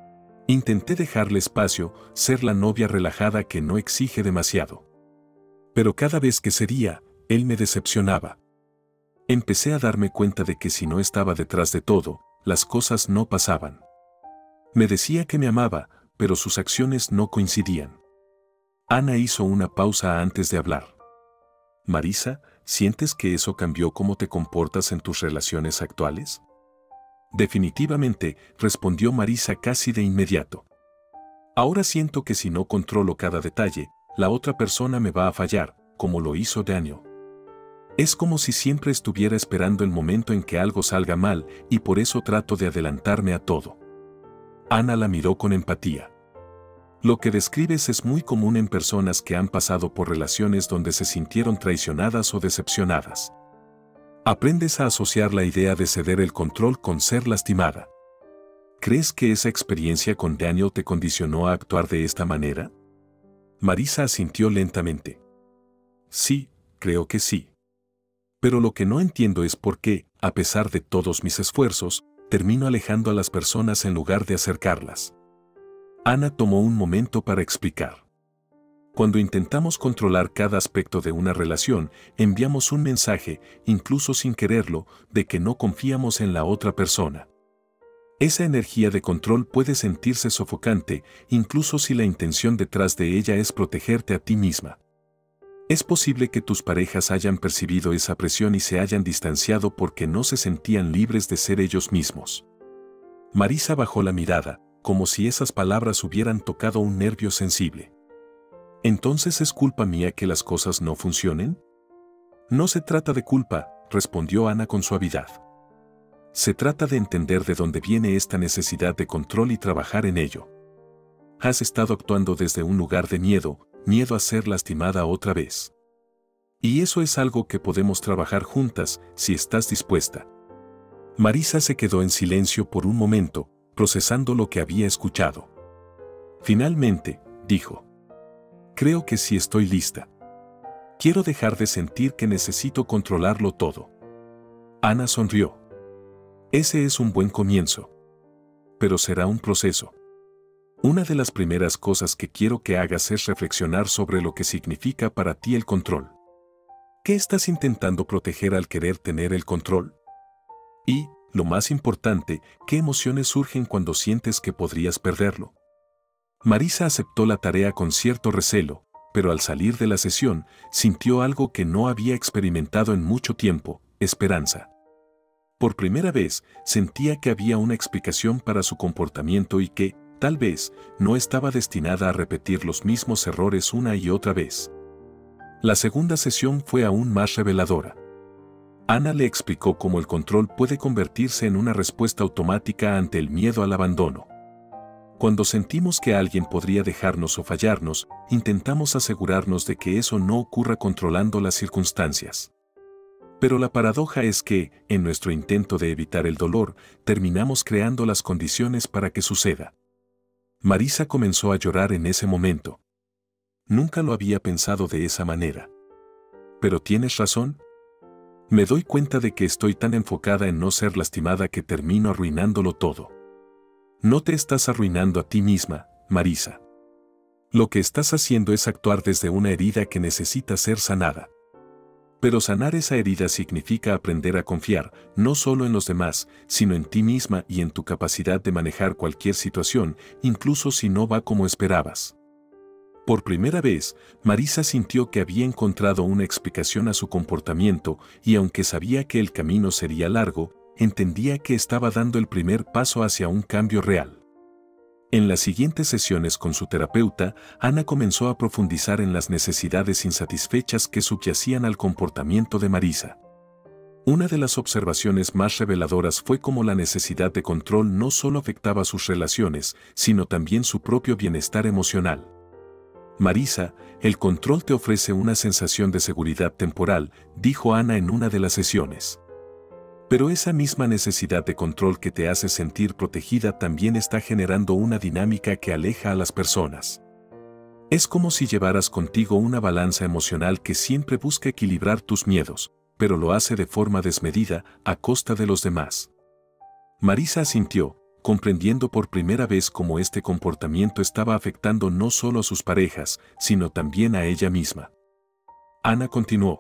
[SPEAKER 1] Intenté dejarle espacio, ser la novia relajada que no exige demasiado. Pero cada vez que cedía, él me decepcionaba. Empecé a darme cuenta de que si no estaba detrás de todo, las cosas no pasaban. Me decía que me amaba, pero sus acciones no coincidían. Ana hizo una pausa antes de hablar. Marisa, ¿sientes que eso cambió cómo te comportas en tus relaciones actuales? Definitivamente, respondió Marisa casi de inmediato. Ahora siento que si no controlo cada detalle, la otra persona me va a fallar, como lo hizo Daniel. Es como si siempre estuviera esperando el momento en que algo salga mal y por eso trato de adelantarme a todo. Ana la miró con empatía. Lo que describes es muy común en personas que han pasado por relaciones donde se sintieron traicionadas o decepcionadas. Aprendes a asociar la idea de ceder el control con ser lastimada. ¿Crees que esa experiencia con Daniel te condicionó a actuar de esta manera? Marisa asintió lentamente. Sí, creo que sí. Pero lo que no entiendo es por qué, a pesar de todos mis esfuerzos, termino alejando a las personas en lugar de acercarlas. Ana tomó un momento para explicar. Cuando intentamos controlar cada aspecto de una relación, enviamos un mensaje, incluso sin quererlo, de que no confiamos en la otra persona. Esa energía de control puede sentirse sofocante, incluso si la intención detrás de ella es protegerte a ti misma. Es posible que tus parejas hayan percibido esa presión y se hayan distanciado porque no se sentían libres de ser ellos mismos. Marisa bajó la mirada, como si esas palabras hubieran tocado un nervio sensible. ¿Entonces es culpa mía que las cosas no funcionen? No se trata de culpa, respondió Ana con suavidad. Se trata de entender de dónde viene esta necesidad de control y trabajar en ello. Has estado actuando desde un lugar de miedo, miedo a ser lastimada otra vez. Y eso es algo que podemos trabajar juntas, si estás dispuesta. Marisa se quedó en silencio por un momento, procesando lo que había escuchado. Finalmente, dijo. Creo que sí estoy lista. Quiero dejar de sentir que necesito controlarlo todo. Ana sonrió. Ese es un buen comienzo. Pero será un proceso. Una de las primeras cosas que quiero que hagas es reflexionar sobre lo que significa para ti el control. ¿Qué estás intentando proteger al querer tener el control? Y, lo más importante, ¿qué emociones surgen cuando sientes que podrías perderlo? Marisa aceptó la tarea con cierto recelo, pero al salir de la sesión, sintió algo que no había experimentado en mucho tiempo: esperanza. Por primera vez, sentía que había una explicación para su comportamiento y que, tal vez, no estaba destinada a repetir los mismos errores una y otra vez. La segunda sesión fue aún más reveladora. Ana le explicó cómo el control puede convertirse en una respuesta automática ante el miedo al abandono. Cuando sentimos que alguien podría dejarnos o fallarnos, intentamos asegurarnos de que eso no ocurra controlando las circunstancias. Pero la paradoja es que, en nuestro intento de evitar el dolor, terminamos creando las condiciones para que suceda. Marisa comenzó a llorar en ese momento. Nunca lo había pensado de esa manera. Pero tienes razón. Me doy cuenta de que estoy tan enfocada en no ser lastimada que termino arruinándolo todo. No te estás arruinando a ti misma, Marisa. Lo que estás haciendo es actuar desde una herida que necesita ser sanada. Pero sanar esa herida significa aprender a confiar, no solo en los demás, sino en ti misma y en tu capacidad de manejar cualquier situación, incluso si no va como esperabas. Por primera vez, Marisa sintió que había encontrado una explicación a su comportamiento y aunque sabía que el camino sería largo, entendía que estaba dando el primer paso hacia un cambio real. En las siguientes sesiones con su terapeuta, Ana comenzó a profundizar en las necesidades insatisfechas que subyacían al comportamiento de Marisa. Una de las observaciones más reveladoras fue cómo la necesidad de control no solo afectaba sus relaciones, sino también su propio bienestar emocional. Marisa, el control te ofrece una sensación de seguridad temporal, dijo Ana en una de las sesiones. Pero esa misma necesidad de control que te hace sentir protegida también está generando una dinámica que aleja a las personas. Es como si llevaras contigo una balanza emocional que siempre busca equilibrar tus miedos, pero lo hace de forma desmedida, a costa de los demás. Marisa asintió, comprendiendo por primera vez cómo este comportamiento estaba afectando no solo a sus parejas, sino también a ella misma. Ana continuó.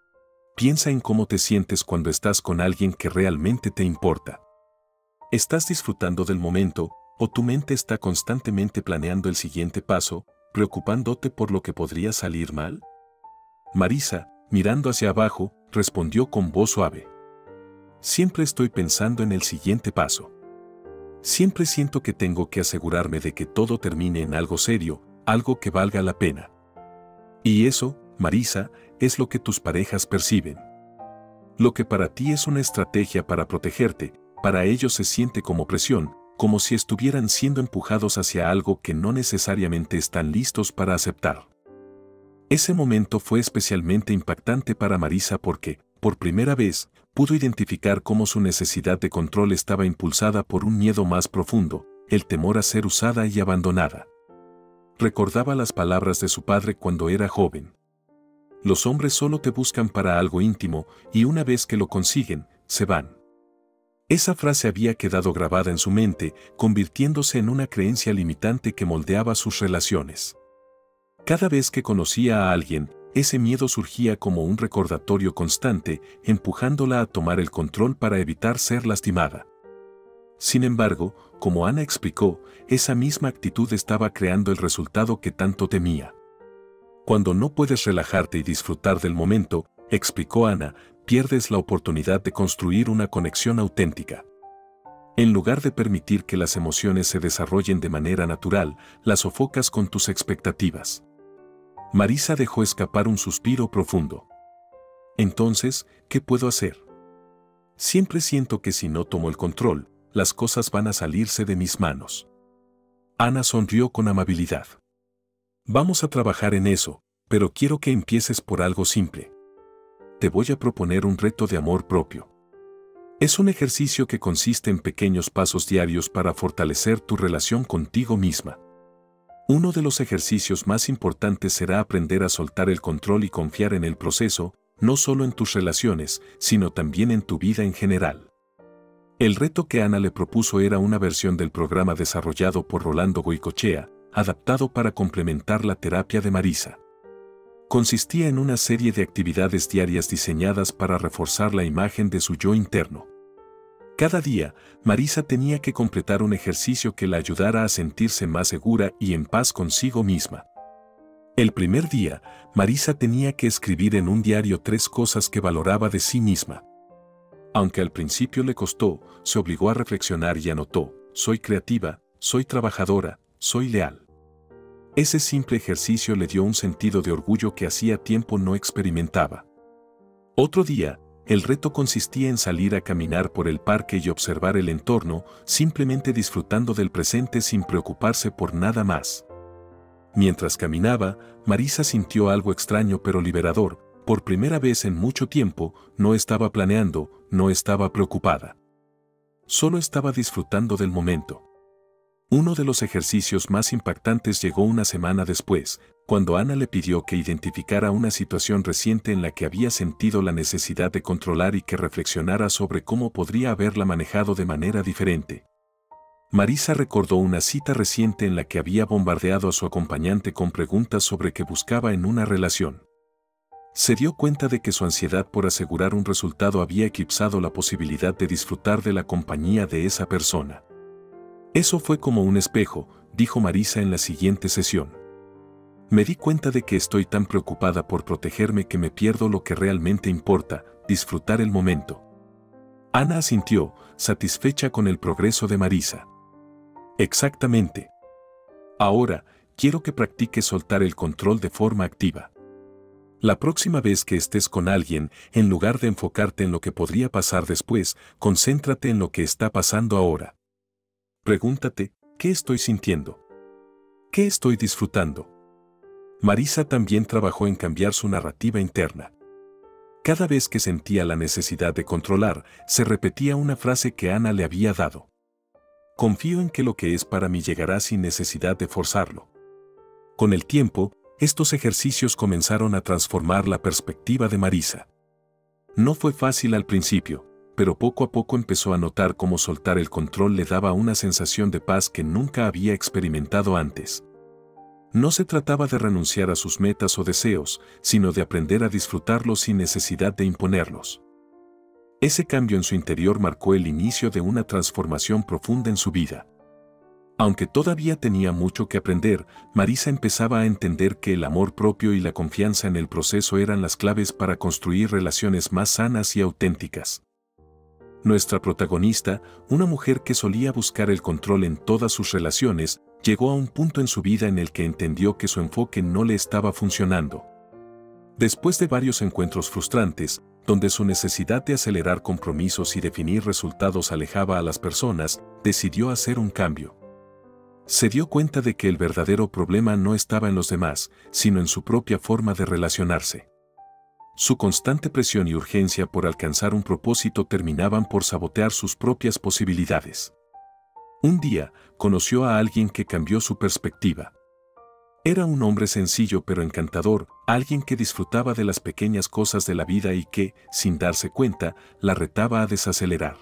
[SPEAKER 1] Piensa en cómo te sientes cuando estás con alguien que realmente te importa. ¿Estás disfrutando del momento, o tu mente está constantemente planeando el siguiente paso, preocupándote por lo que podría salir mal? Marisa, mirando hacia abajo, respondió con voz suave. Siempre estoy pensando en el siguiente paso. Siempre siento que tengo que asegurarme de que todo termine en algo serio, algo que valga la pena. Y eso, Marisa, es lo que tus parejas perciben. Lo que para ti es una estrategia para protegerte, para ellos se siente como presión, como si estuvieran siendo empujados hacia algo que no necesariamente están listos para aceptar. Ese momento fue especialmente impactante para Marisa porque, por primera vez, pudo identificar cómo su necesidad de control estaba impulsada por un miedo más profundo, el temor a ser usada y abandonada. Recordaba las palabras de su padre cuando era joven. Los hombres solo te buscan para algo íntimo y una vez que lo consiguen, se van. Esa frase había quedado grabada en su mente, convirtiéndose en una creencia limitante que moldeaba sus relaciones. Cada vez que conocía a alguien, ese miedo surgía como un recordatorio constante, empujándola a tomar el control para evitar ser lastimada. Sin embargo, como Ana explicó, esa misma actitud estaba creando el resultado que tanto temía. Cuando no puedes relajarte y disfrutar del momento, explicó Ana, pierdes la oportunidad de construir una conexión auténtica. En lugar de permitir que las emociones se desarrollen de manera natural, las sofocas con tus expectativas. Marisa dejó escapar un suspiro profundo. Entonces, ¿qué puedo hacer? Siempre siento que si no tomo el control, las cosas van a salirse de mis manos. Ana sonrió con amabilidad. Vamos a trabajar en eso, pero quiero que empieces por algo simple. Te voy a proponer un reto de amor propio. Es un ejercicio que consiste en pequeños pasos diarios para fortalecer tu relación contigo misma. Uno de los ejercicios más importantes será aprender a soltar el control y confiar en el proceso, no solo en tus relaciones, sino también en tu vida en general. El reto que Ana le propuso era una versión del programa desarrollado por Rolando Goicoechea, adaptado para complementar la terapia de Marisa. Consistía en una serie de actividades diarias diseñadas para reforzar la imagen de su yo interno. Cada día, Marisa tenía que completar un ejercicio que la ayudara a sentirse más segura y en paz consigo misma. El primer día, Marisa tenía que escribir en un diario tres cosas que valoraba de sí misma. Aunque al principio le costó, se obligó a reflexionar y anotó: soy creativa, soy trabajadora, soy leal. Ese simple ejercicio le dio un sentido de orgullo que hacía tiempo no experimentaba. Otro día, el reto consistía en salir a caminar por el parque y observar el entorno, simplemente disfrutando del presente sin preocuparse por nada más. Mientras caminaba, Marisa sintió algo extraño pero liberador. Por primera vez en mucho tiempo, no estaba planeando, no estaba preocupada. Solo estaba disfrutando del momento. Uno de los ejercicios más impactantes llegó una semana después, cuando Ana le pidió que identificara una situación reciente en la que había sentido la necesidad de controlar y que reflexionara sobre cómo podría haberla manejado de manera diferente. Marisa recordó una cita reciente en la que había bombardeado a su acompañante con preguntas sobre qué buscaba en una relación. Se dio cuenta de que su ansiedad por asegurar un resultado había eclipsado la posibilidad de disfrutar de la compañía de esa persona. Eso fue como un espejo, dijo Marisa en la siguiente sesión. Me di cuenta de que estoy tan preocupada por protegerme que me pierdo lo que realmente importa, disfrutar el momento. Ana asintió, satisfecha con el progreso de Marisa. Exactamente. Ahora, quiero que practiques soltar el control de forma activa. La próxima vez que estés con alguien, en lugar de enfocarte en lo que podría pasar después, concéntrate en lo que está pasando ahora. Pregúntate, ¿qué estoy sintiendo? ¿Qué estoy disfrutando? Marisa también trabajó en cambiar su narrativa interna. Cada vez que sentía la necesidad de controlar, se repetía una frase que Ana le había dado. Confío en que lo que es para mí llegará sin necesidad de forzarlo. Con el tiempo, estos ejercicios comenzaron a transformar la perspectiva de Marisa. No fue fácil al principio, pero poco a poco empezó a notar cómo soltar el control le daba una sensación de paz que nunca había experimentado antes. No se trataba de renunciar a sus metas o deseos, sino de aprender a disfrutarlos sin necesidad de imponerlos. Ese cambio en su interior marcó el inicio de una transformación profunda en su vida. Aunque todavía tenía mucho que aprender, Marisa empezaba a entender que el amor propio y la confianza en el proceso eran las claves para construir relaciones más sanas y auténticas. Nuestra protagonista, una mujer que solía buscar el control en todas sus relaciones, llegó a un punto en su vida en el que entendió que su enfoque no le estaba funcionando. Después de varios encuentros frustrantes, donde su necesidad de acelerar compromisos y definir resultados alejaba a las personas, decidió hacer un cambio. Se dio cuenta de que el verdadero problema no estaba en los demás, sino en su propia forma de relacionarse. Su constante presión y urgencia por alcanzar un propósito terminaban por sabotear sus propias posibilidades. Un día, conoció a alguien que cambió su perspectiva. Era un hombre sencillo pero encantador, alguien que disfrutaba de las pequeñas cosas de la vida y que, sin darse cuenta, la retaba a desacelerar.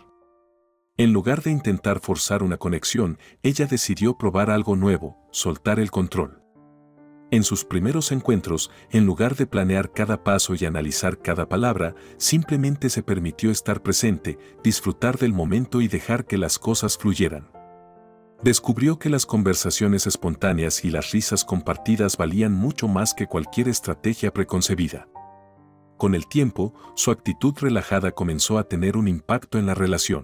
[SPEAKER 1] En lugar de intentar forzar una conexión, ella decidió probar algo nuevo, soltar el control. En sus primeros encuentros, en lugar de planear cada paso y analizar cada palabra, simplemente se permitió estar presente, disfrutar del momento y dejar que las cosas fluyeran. Descubrió que las conversaciones espontáneas y las risas compartidas valían mucho más que cualquier estrategia preconcebida. Con el tiempo, su actitud relajada comenzó a tener un impacto en la relación.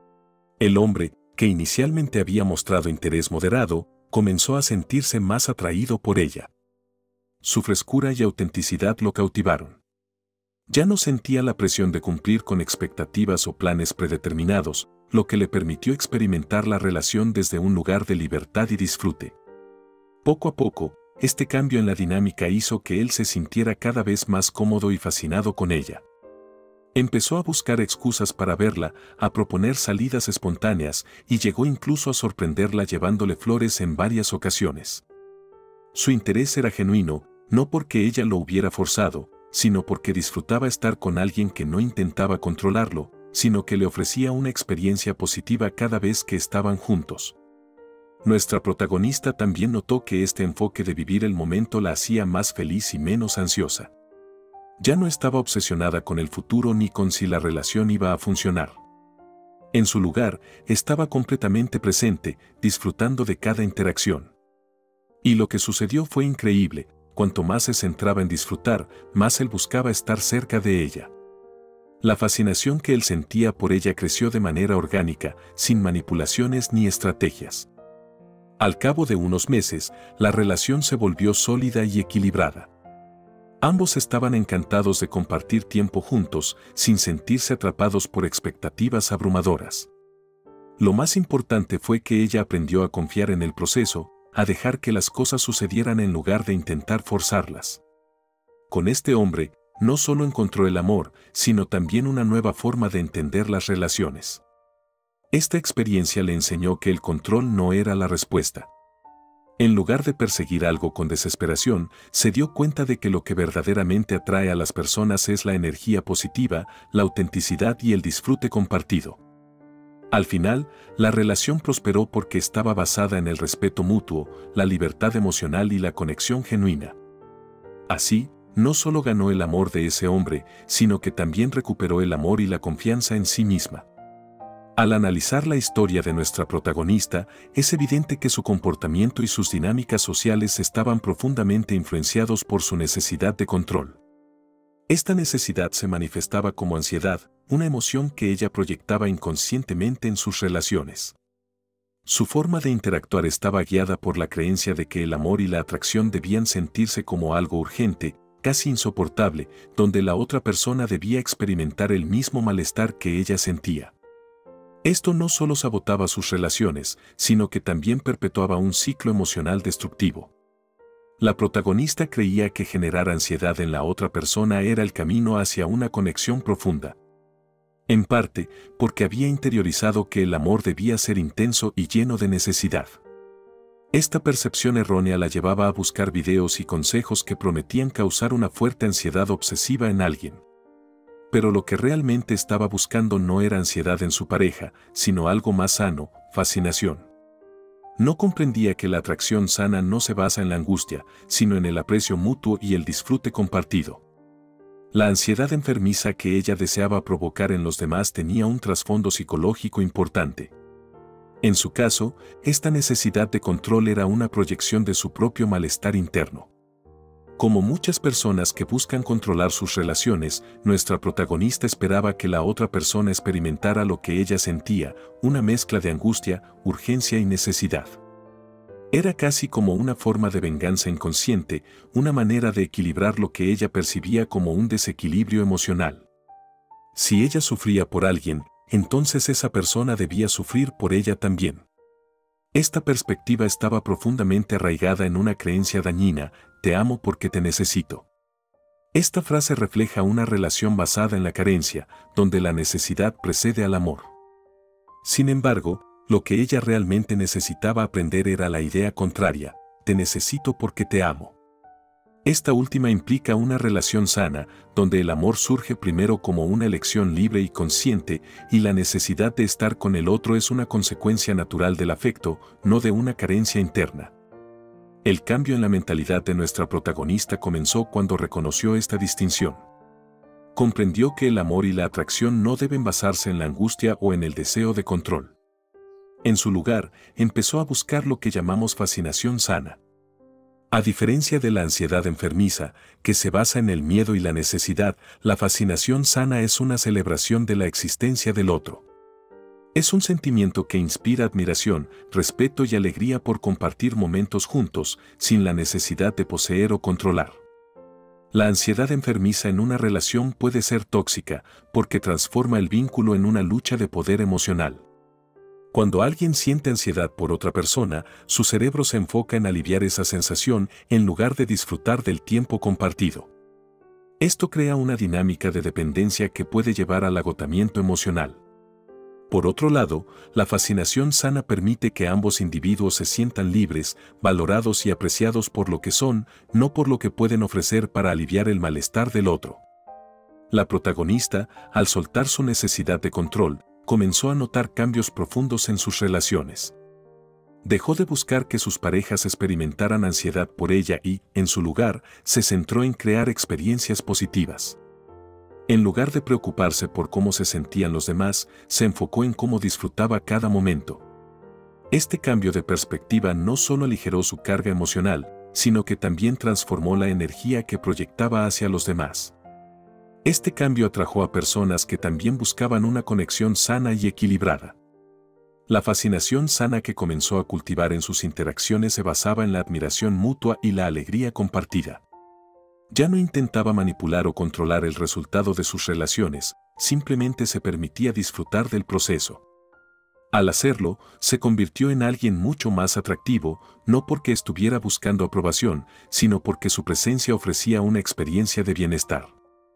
[SPEAKER 1] El hombre, que inicialmente había mostrado interés moderado, comenzó a sentirse más atraído por ella. Su frescura y autenticidad lo cautivaron. Ya no sentía la presión de cumplir con expectativas o planes predeterminados, lo que le permitió experimentar la relación desde un lugar de libertad y disfrute. Poco a poco, este cambio en la dinámica hizo que él se sintiera cada vez más cómodo y fascinado con ella. Empezó a buscar excusas para verla, a proponer salidas espontáneas y llegó incluso a sorprenderla llevándole flores en varias ocasiones. Su interés era genuino, no porque ella lo hubiera forzado, sino porque disfrutaba estar con alguien que no intentaba controlarlo, sino que le ofrecía una experiencia positiva cada vez que estaban juntos. Nuestra protagonista también notó que este enfoque de vivir el momento la hacía más feliz y menos ansiosa. Ya no estaba obsesionada con el futuro ni con si la relación iba a funcionar. En su lugar, estaba completamente presente, disfrutando de cada interacción. Y lo que sucedió fue increíble. Cuanto más se centraba en disfrutar, más él buscaba estar cerca de ella. La fascinación que él sentía por ella creció de manera orgánica, sin manipulaciones ni estrategias. Al cabo de unos meses, la relación se volvió sólida y equilibrada. Ambos estaban encantados de compartir tiempo juntos, sin sentirse atrapados por expectativas abrumadoras. Lo más importante fue que ella aprendió a confiar en el proceso, a dejar que las cosas sucedieran en lugar de intentar forzarlas. Con este hombre, no solo encontró el amor, sino también una nueva forma de entender las relaciones. Esta experiencia le enseñó que el control no era la respuesta. En lugar de perseguir algo con desesperación, se dio cuenta de que lo que verdaderamente atrae a las personas es la energía positiva, la autenticidad y el disfrute compartido. Al final, la relación prosperó porque estaba basada en el respeto mutuo, la libertad emocional y la conexión genuina. Así, no solo ganó el amor de ese hombre, sino que también recuperó el amor y la confianza en sí misma. Al analizar la historia de nuestra protagonista, es evidente que su comportamiento y sus dinámicas sociales estaban profundamente influenciados por su necesidad de control. Esta necesidad se manifestaba como ansiedad, una emoción que ella proyectaba inconscientemente en sus relaciones. Su forma de interactuar estaba guiada por la creencia de que el amor y la atracción debían sentirse como algo urgente, casi insoportable, donde la otra persona debía experimentar el mismo malestar que ella sentía. Esto no solo sabotaba sus relaciones, sino que también perpetuaba un ciclo emocional destructivo. La protagonista creía que generar ansiedad en la otra persona era el camino hacia una conexión profunda. En parte, porque había interiorizado que el amor debía ser intenso y lleno de necesidad. Esta percepción errónea la llevaba a buscar videos y consejos que prometían causar una fuerte ansiedad obsesiva en alguien. Pero lo que realmente estaba buscando no era ansiedad en su pareja, sino algo más sano, fascinación. No comprendía que la atracción sana no se basa en la angustia, sino en el aprecio mutuo y el disfrute compartido. La ansiedad enfermiza que ella deseaba provocar en los demás tenía un trasfondo psicológico importante. En su caso, esta necesidad de control era una proyección de su propio malestar interno. Como muchas personas que buscan controlar sus relaciones, nuestra protagonista esperaba que la otra persona experimentara lo que ella sentía, una mezcla de angustia, urgencia y necesidad. Era casi como una forma de venganza inconsciente, una manera de equilibrar lo que ella percibía como un desequilibrio emocional. Si ella sufría por alguien, entonces esa persona debía sufrir por ella también. Esta perspectiva estaba profundamente arraigada en una creencia dañina: te amo porque te necesito. Esta frase refleja una relación basada en la carencia, donde la necesidad precede al amor. Sin embargo, lo que ella realmente necesitaba aprender era la idea contraria: te necesito porque te amo. Esta última implica una relación sana, donde el amor surge primero como una elección libre y consciente, y la necesidad de estar con el otro es una consecuencia natural del afecto, no de una carencia interna. El cambio en la mentalidad de nuestra protagonista comenzó cuando reconoció esta distinción. Comprendió que el amor y la atracción no deben basarse en la angustia o en el deseo de control. En su lugar, empezó a buscar lo que llamamos fascinación sana. A diferencia de la ansiedad enfermiza, que se basa en el miedo y la necesidad, la fascinación sana es una celebración de la existencia del otro. Es un sentimiento que inspira admiración, respeto y alegría por compartir momentos juntos, sin la necesidad de poseer o controlar. La ansiedad enfermiza en una relación puede ser tóxica, porque transforma el vínculo en una lucha de poder emocional. Cuando alguien siente ansiedad por otra persona, su cerebro se enfoca en aliviar esa sensación en lugar de disfrutar del tiempo compartido. Esto crea una dinámica de dependencia que puede llevar al agotamiento emocional. Por otro lado, la fascinación sana permite que ambos individuos se sientan libres, valorados y apreciados por lo que son, no por lo que pueden ofrecer para aliviar el malestar del otro. La protagonista, al soltar su necesidad de control, comenzó a notar cambios profundos en sus relaciones. Dejó de buscar que sus parejas experimentaran ansiedad por ella y, en su lugar, se centró en crear experiencias positivas. En lugar de preocuparse por cómo se sentían los demás, se enfocó en cómo disfrutaba cada momento. Este cambio de perspectiva no solo aligeró su carga emocional, sino que también transformó la energía que proyectaba hacia los demás. Este cambio atrajo a personas que también buscaban una conexión sana y equilibrada. La fascinación sana que comenzó a cultivar en sus interacciones se basaba en la admiración mutua y la alegría compartida. Ya no intentaba manipular o controlar el resultado de sus relaciones, simplemente se permitía disfrutar del proceso. Al hacerlo, se convirtió en alguien mucho más atractivo, no porque estuviera buscando aprobación, sino porque su presencia ofrecía una experiencia de bienestar.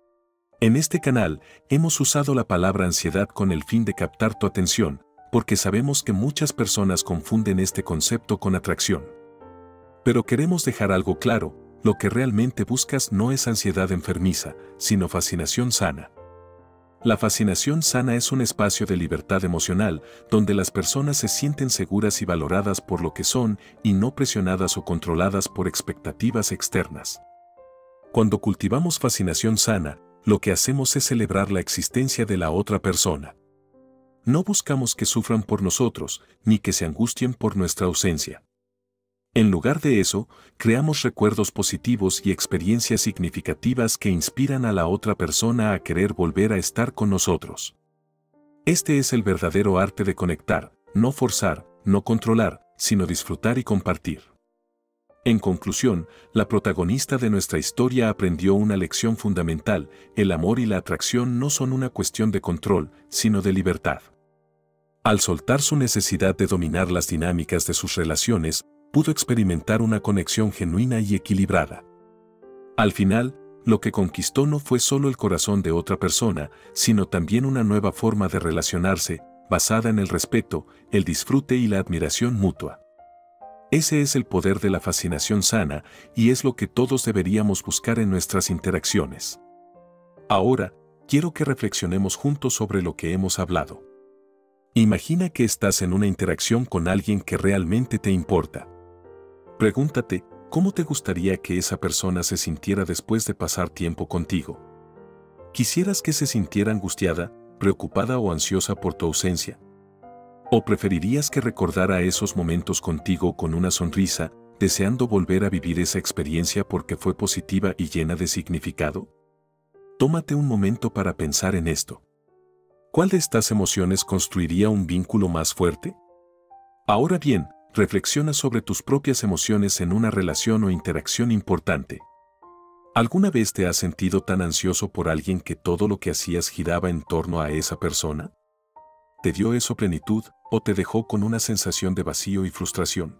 [SPEAKER 1] En este canal, hemos usado la palabra ansiedad con el fin de captar tu atención, porque sabemos que muchas personas confunden este concepto con atracción. Pero queremos dejar algo claro: lo que realmente buscas no es ansiedad enfermiza, sino fascinación sana. La fascinación sana es un espacio de libertad emocional, donde las personas se sienten seguras y valoradas por lo que son, y no presionadas o controladas por expectativas externas. Cuando cultivamos fascinación sana, lo que hacemos es celebrar la existencia de la otra persona. No buscamos que sufran por nosotros, ni que se angustien por nuestra ausencia. En lugar de eso, creamos recuerdos positivos y experiencias significativas que inspiran a la otra persona a querer volver a estar con nosotros. Este es el verdadero arte de conectar, no forzar, no controlar, sino disfrutar y compartir. En conclusión, la protagonista de nuestra historia aprendió una lección fundamental: el amor y la atracción no son una cuestión de control, sino de libertad. Al soltar su necesidad de dominar las dinámicas de sus relaciones, pudo experimentar una conexión genuina y equilibrada. Al final, lo que conquistó no fue solo el corazón de otra persona, sino también una nueva forma de relacionarse, basada en el respeto, el disfrute y la admiración mutua. Ese es el poder de la fascinación sana, y es lo que todos deberíamos buscar en nuestras interacciones. Ahora, quiero que reflexionemos juntos sobre lo que hemos hablado. Imagina que estás en una interacción con alguien que realmente te importa. Pregúntate, ¿cómo te gustaría que esa persona se sintiera después de pasar tiempo contigo? ¿Quisieras que se sintiera angustiada, preocupada o ansiosa por tu ausencia? ¿O preferirías que recordara esos momentos contigo con una sonrisa, deseando volver a vivir esa experiencia porque fue positiva y llena de significado? Tómate un momento para pensar en esto. ¿Cuál de estas emociones construiría un vínculo más fuerte? Ahora bien, reflexiona sobre tus propias emociones en una relación o interacción importante. ¿Alguna vez te has sentido tan ansioso por alguien que todo lo que hacías giraba en torno a esa persona? ¿Te dio eso plenitud o te dejó con una sensación de vacío y frustración?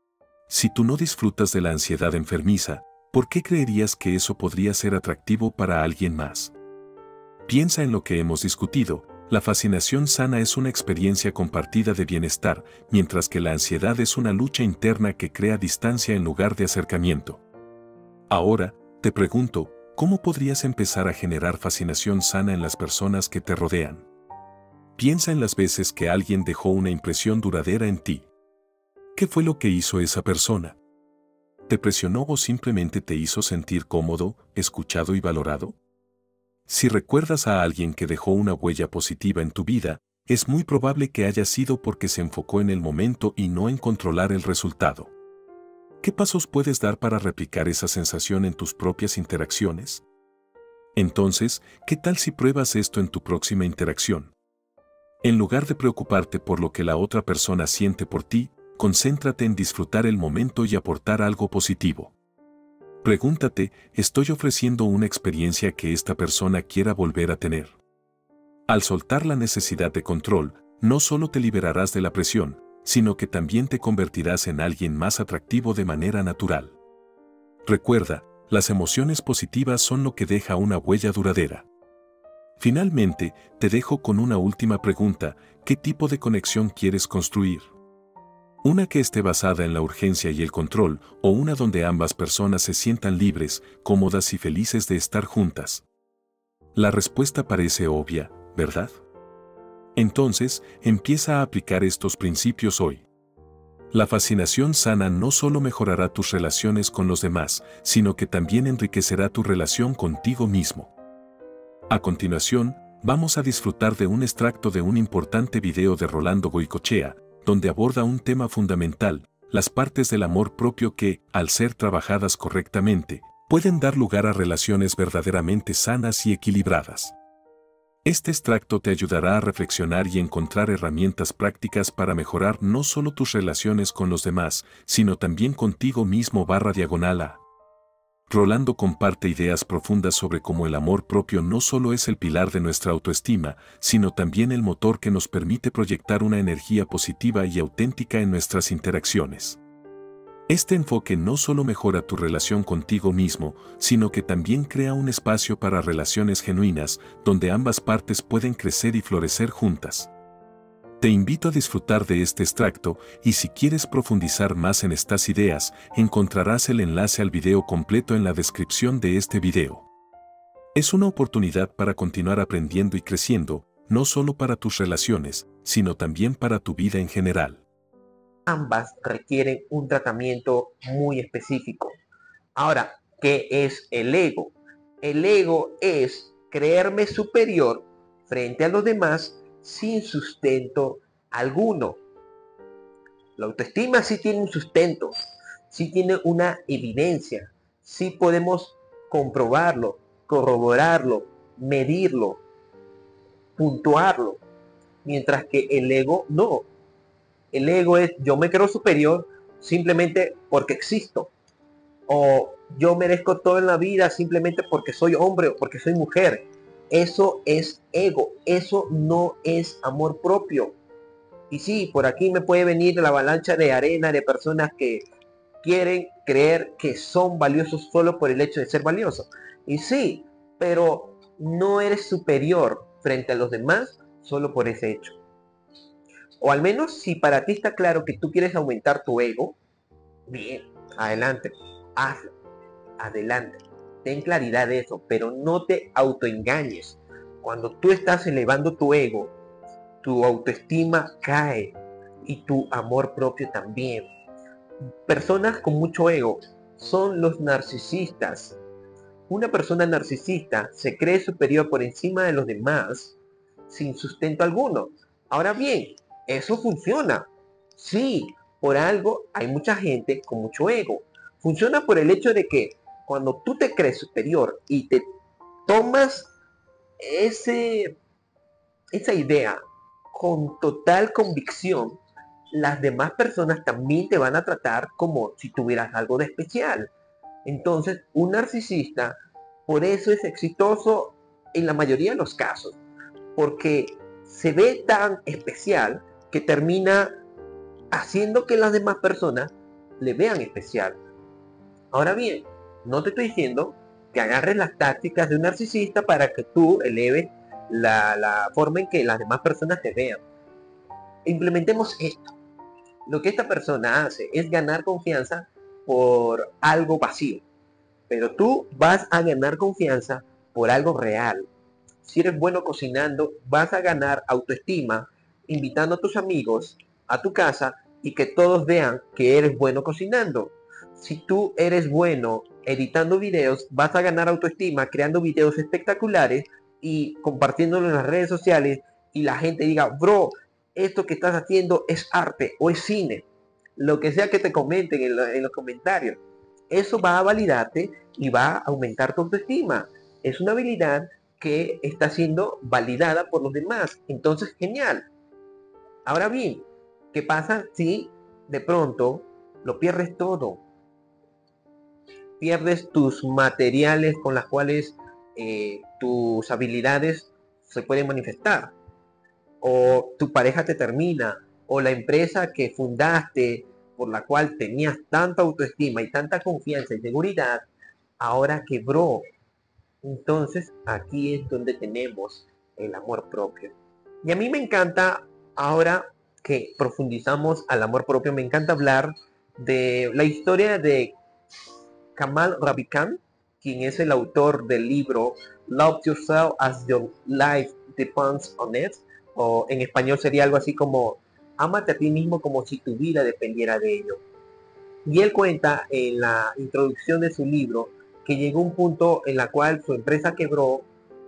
[SPEAKER 1] Si tú no disfrutas de la ansiedad enfermiza, ¿por qué creerías que eso podría ser atractivo para alguien más? Piensa en lo que hemos discutido. La fascinación sana es una experiencia compartida de bienestar, mientras que la ansiedad es una lucha interna que crea distancia en lugar de acercamiento. Ahora, te pregunto, ¿cómo podrías empezar a generar fascinación sana en las personas que te rodean? Piensa en las veces que alguien dejó una impresión duradera en ti. ¿Qué fue lo que hizo esa persona? ¿Te presionó o simplemente te hizo sentir cómodo, escuchado y valorado? Si recuerdas a alguien que dejó una huella positiva en tu vida, es muy probable que haya sido porque se enfocó en el momento y no en controlar el resultado. ¿Qué pasos puedes dar para replicar esa sensación en tus propias interacciones? Entonces, ¿qué tal si pruebas esto en tu próxima interacción? En lugar de preocuparte por lo que la otra persona siente por ti, concéntrate en disfrutar el momento y aportar algo positivo. Pregúntate, ¿estoy ofreciendo una experiencia que esta persona quiera volver a tener? Al soltar la necesidad de control, no solo te liberarás de la presión, sino que también te convertirás en alguien más atractivo de manera natural. Recuerda, las emociones positivas son lo que deja una huella duradera. Finalmente, te dejo con una última pregunta: ¿qué tipo de conexión quieres construir? ¿Una que esté basada en la urgencia y el control, o una donde ambas personas se sientan libres, cómodas y felices de estar juntas? La respuesta parece obvia, ¿verdad? Entonces, empieza a aplicar estos principios hoy. La fascinación sana no solo mejorará tus relaciones con los demás, sino que también enriquecerá tu relación contigo mismo. A continuación, vamos a disfrutar de un extracto de un importante video de Rolando Goycochea, donde aborda un tema fundamental: las partes del amor propio que, al ser trabajadas correctamente, pueden dar lugar a relaciones verdaderamente sanas y equilibradas. Este extracto te ayudará a reflexionar y encontrar herramientas prácticas para mejorar no solo tus relaciones con los demás, sino también contigo mismo barra diagonal a. Rolando comparte ideas profundas sobre cómo el amor propio no solo es el pilar de nuestra autoestima, sino también el motor que nos permite proyectar una energía positiva y auténtica en nuestras interacciones. Este enfoque no solo mejora tu relación contigo mismo, sino que también crea un espacio para relaciones genuinas, donde ambas partes pueden crecer y florecer juntas. Te invito a disfrutar de este extracto, y si quieres profundizar más en estas ideas, encontrarás el enlace al video completo en la descripción de este video. Es una oportunidad para continuar aprendiendo y creciendo, no solo para tus relaciones, sino también para tu vida en general.
[SPEAKER 2] Ambas requieren un tratamiento muy específico. Ahora, ¿qué es el ego? El ego es creerme superior frente a los demás sin sustento alguno. La autoestima sí tiene un sustento, sí tiene una evidencia, sí podemos comprobarlo, corroborarlo, medirlo, puntuarlo, mientras que el ego no. El ego es: yo me creo superior simplemente porque existo, o yo merezco todo en la vida simplemente porque soy hombre o porque soy mujer. Eso es ego, eso no es amor propio. Y sí, por aquí me puede venir la avalancha de arena de personas que quieren creer que son valiosos solo por el hecho de ser valiosos. Y sí, pero no eres superior frente a los demás solo por ese hecho. O al menos, si para ti está claro que tú quieres aumentar tu ego, bien, adelante, hazlo, adelante. Ten claridad de eso, pero no te autoengañes. Cuando tú estás elevando tu ego, tu autoestima cae y tu amor propio también. Personas con mucho ego son los narcisistas. Una persona narcisista se cree superior por encima de los demás sin sustento alguno. Ahora bien, eso funciona. Sí, Por algo hay mucha gente con mucho ego. Funciona por el hecho de que cuando tú te crees superior y te tomas ese, esa idea con total convicción, las demás personas también te van a tratar como si tuvieras algo de especial. Entonces, un narcisista, por eso es exitoso en la mayoría de los casos, porque se ve tan especial que termina haciendo que las demás personas le vean especial. Ahora bien, no te estoy diciendo que agarres las tácticas de un narcisista para que tú eleves la, la forma en que las demás personas te vean. Implementemos esto. Lo que esta persona hace es ganar confianza por algo vacío, pero tú vas a ganar confianza por algo real. Si eres bueno cocinando, vas a ganar autoestima invitando a tus amigos a tu casa y que todos vean que eres bueno cocinando. Si tú eres bueno editando videos, vas a ganar autoestima creando videos espectaculares y compartiéndolo en las redes sociales y la gente diga, bro, esto que estás haciendo es arte o es cine. Lo que sea que te comenten en, lo, en los comentarios. Eso va a validarte y va a aumentar tu autoestima. Es una habilidad que está siendo validada por los demás. Entonces, genial. Ahora bien, ¿qué pasa si de pronto lo pierdes todo? Pierdes tus materiales con las cuales eh, tus habilidades se pueden manifestar. O tu pareja te termina. O la empresa que fundaste, por la cual tenías tanta autoestima y tanta confianza y seguridad, ahora quebró. Entonces aquí es donde tenemos el amor propio. Y a mí me encanta, ahora que profundizamos al amor propio, me encanta hablar de la historia de Kamal Ravikant, quien es el autor del libro Love Yourself as Your Life Depends on It, o en español sería algo así como Ámate a ti mismo como si tu vida dependiera de ello. Y él cuenta en la introducción de su libro que llegó un punto en la cual su empresa quebró,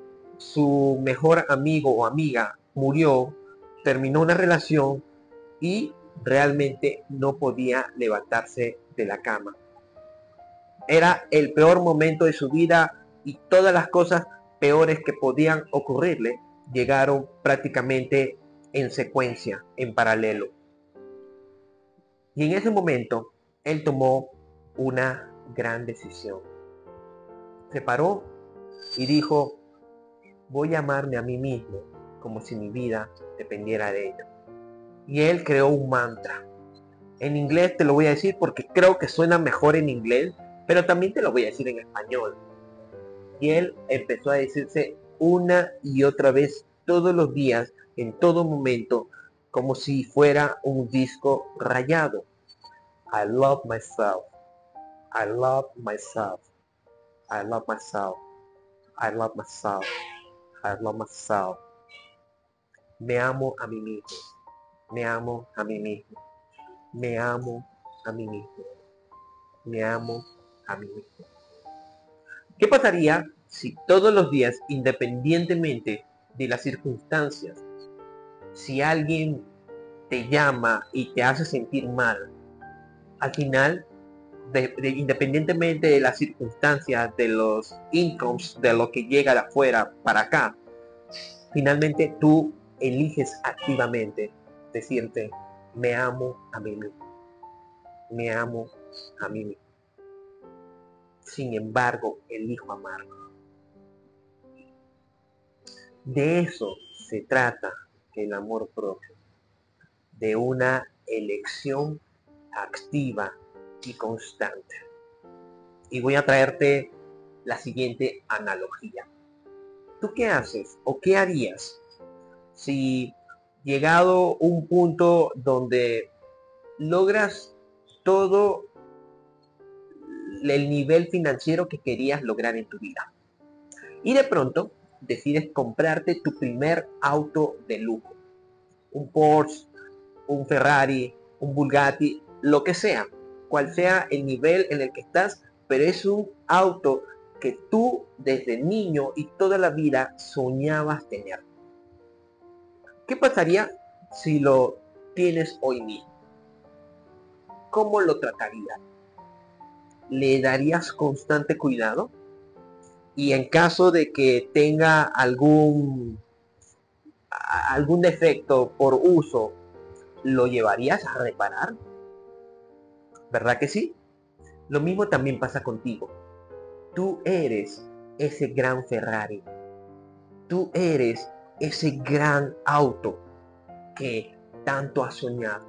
[SPEAKER 2] su mejor amigo o amiga murió, terminó una relación y realmente no podía levantarse de la cama. Era el peor momento de su vida y todas las cosas peores que podían ocurrirle llegaron prácticamente en secuencia, en paralelo. Y en ese momento, él tomó una gran decisión. Se paró y dijo, voy a amarme a mí mismo como si mi vida dependiera de ello. Y él creó un mantra. En inglés te lo voy a decir porque creo que suena mejor en inglés, pero también te lo voy a decir en español. Y él empezó a decirse una y otra vez todos los días, en todo momento, como si fuera un disco rayado. I love myself. I love myself. I love myself. I love myself. I love myself. Me amo a mí mismo. Me amo a mí mismo. Me amo a mí mismo. Me amo a mí mismo. ¿Qué pasaría si todos los días, independientemente de las circunstancias, si alguien te llama y te hace sentir mal, al final, de, de, independientemente de las circunstancias, de los incomes, de lo que llega de afuera para acá, finalmente tú eliges activamente decirte, me amo a mí mismo, me amo a mí mismo. Sin embargo, elijo amarme. De eso se trata el amor propio, de una elección activa y constante. Y voy a traerte la siguiente analogía. ¿Tú qué haces o qué harías si, llegado un punto donde logras todo el nivel financiero que querías lograr en tu vida y de pronto decides comprarte tu primer auto de lujo? Un Porsche, un Ferrari, un Bugatti, lo que sea, cual sea el nivel en el que estás, pero es un auto que tú desde niño y toda la vida soñabas tener. ¿Qué pasaría si lo tienes hoy mismo? ¿cómo lo tratarías? ¿Le darías constante cuidado? Y en caso de que tenga algún, algún defecto por uso, ¿lo llevarías a reparar? ¿Verdad que sí? Lo mismo también pasa contigo. Tú eres ese gran Ferrari. Tú eres ese gran auto que tanto has soñado.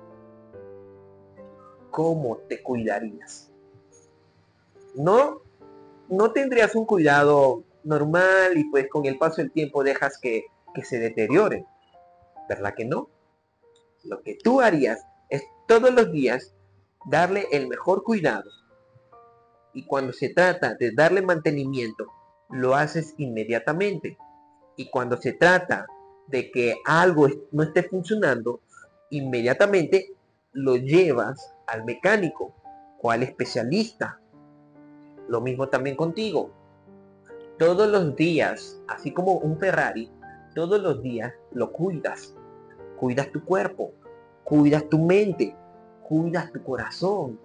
[SPEAKER 2] ¿Cómo te cuidarías? No, no tendrías un cuidado normal y pues con el paso del tiempo dejas que, que se deteriore. ¿Verdad que no? Lo que tú harías es todos los días darle el mejor cuidado. Y cuando se trata de darle mantenimiento, lo haces inmediatamente. Y cuando se trata de que algo no esté funcionando, inmediatamente lo llevas al mecánico o al especialista. Lo mismo también contigo. Todos los días, así como un Ferrari, todos los días lo cuidas. Cuidas tu cuerpo, cuidas tu mente, cuidas tu corazón.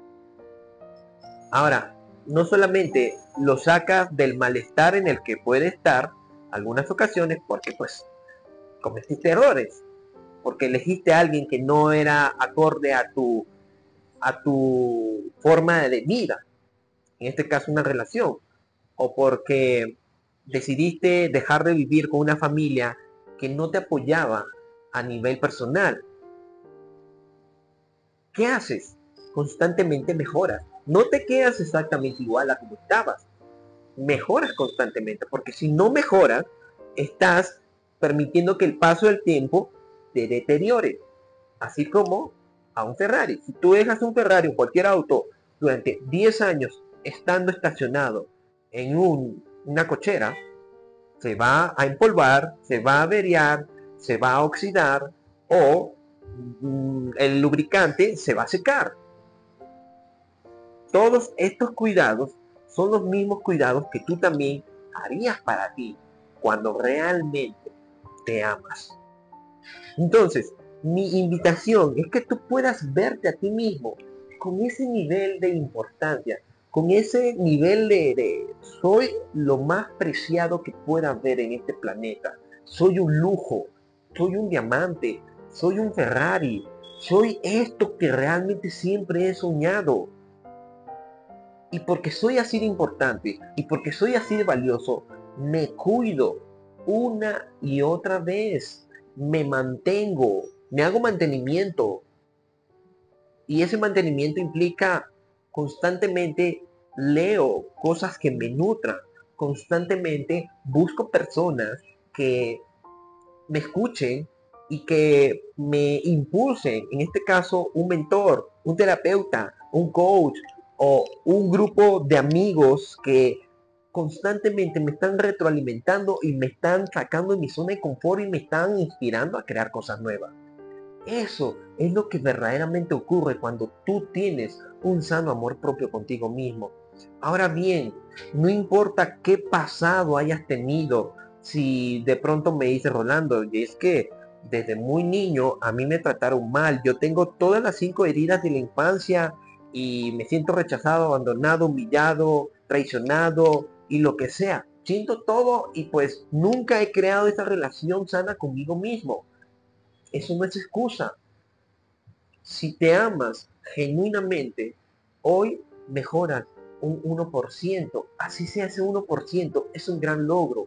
[SPEAKER 2] Ahora, no solamente lo sacas del malestar en el que puede estar algunas ocasiones porque pues cometiste errores, porque elegiste a alguien que no era acorde a tu, a tu forma de vida, en este caso una relación, o porque decidiste dejar de vivir con una familia que no te apoyaba a nivel personal. ¿Qué haces? Constantemente mejoras. No te quedas exactamente igual a como estabas. Mejoras constantemente, porque si no mejoras, estás permitiendo que el paso del tiempo te deteriore. Así como a un Ferrari. Si tú dejas un Ferrari o cualquier auto durante diez años estando estacionado en un, una cochera, se va a empolvar, se va a averiar, se va a oxidar o mm, el lubricante se va a secar. Todos estos cuidados son los mismos cuidados que tú también harías para ti cuando realmente te amas. Entonces, mi invitación es que tú puedas verte a ti mismo con ese nivel de importancia, con ese nivel de, de soy lo más preciado que pueda haber en este planeta. Soy un lujo, soy un diamante, soy un Ferrari, soy esto que realmente siempre he soñado. Y porque soy así de importante y porque soy así de valioso, me cuido una y otra vez. Me mantengo, me hago mantenimiento. Y ese mantenimiento implica constantemente leo cosas que me nutran. Constantemente busco personas que me escuchen y que me impulsen, en este caso un mentor, un terapeuta, un coach o un grupo de amigos que constantemente me están retroalimentando y me están sacando de mi zona de confort y me están inspirando a crear cosas nuevas. Eso es lo que verdaderamente ocurre cuando tú tienes un sano amor propio contigo mismo. Ahora bien, no importa qué pasado hayas tenido, si de pronto me dice Rolando, y es que desde muy niño a mí me trataron mal, yo tengo todas las cinco heridas de la infancia y me siento rechazado, abandonado, humillado, traicionado y lo que sea. Siento todo y pues nunca he creado esa relación sana conmigo mismo. Eso no es excusa. Si te amas genuinamente, hoy mejoras un uno por ciento. Así sea ese uno por ciento, es un gran logro.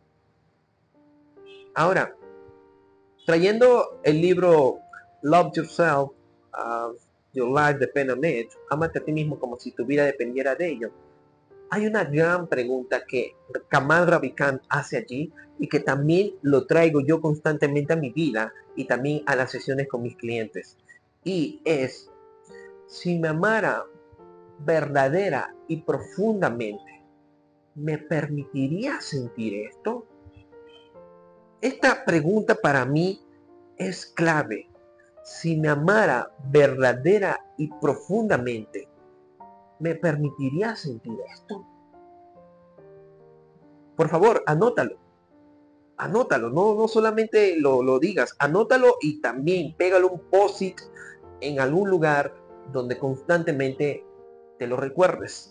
[SPEAKER 2] Ahora, trayendo el libro Love Yourself, uh, Your Life Depends on It, Ámate a ti mismo como si tu vida dependiera de ello. Hay una gran pregunta que Kamal Ravikant hace allí y que también lo traigo yo constantemente a mi vida y también a las sesiones con mis clientes. Y es, si me amara verdadera y profundamente, ¿me permitiría sentir esto? Esta pregunta para mí es clave. Si me amara verdadera y profundamente, ¿me permitiría sentir esto? Por favor, anótalo. Anótalo, no, no solamente lo, lo digas, anótalo y también pégalo un post-it en algún lugar donde constantemente te lo recuerdes.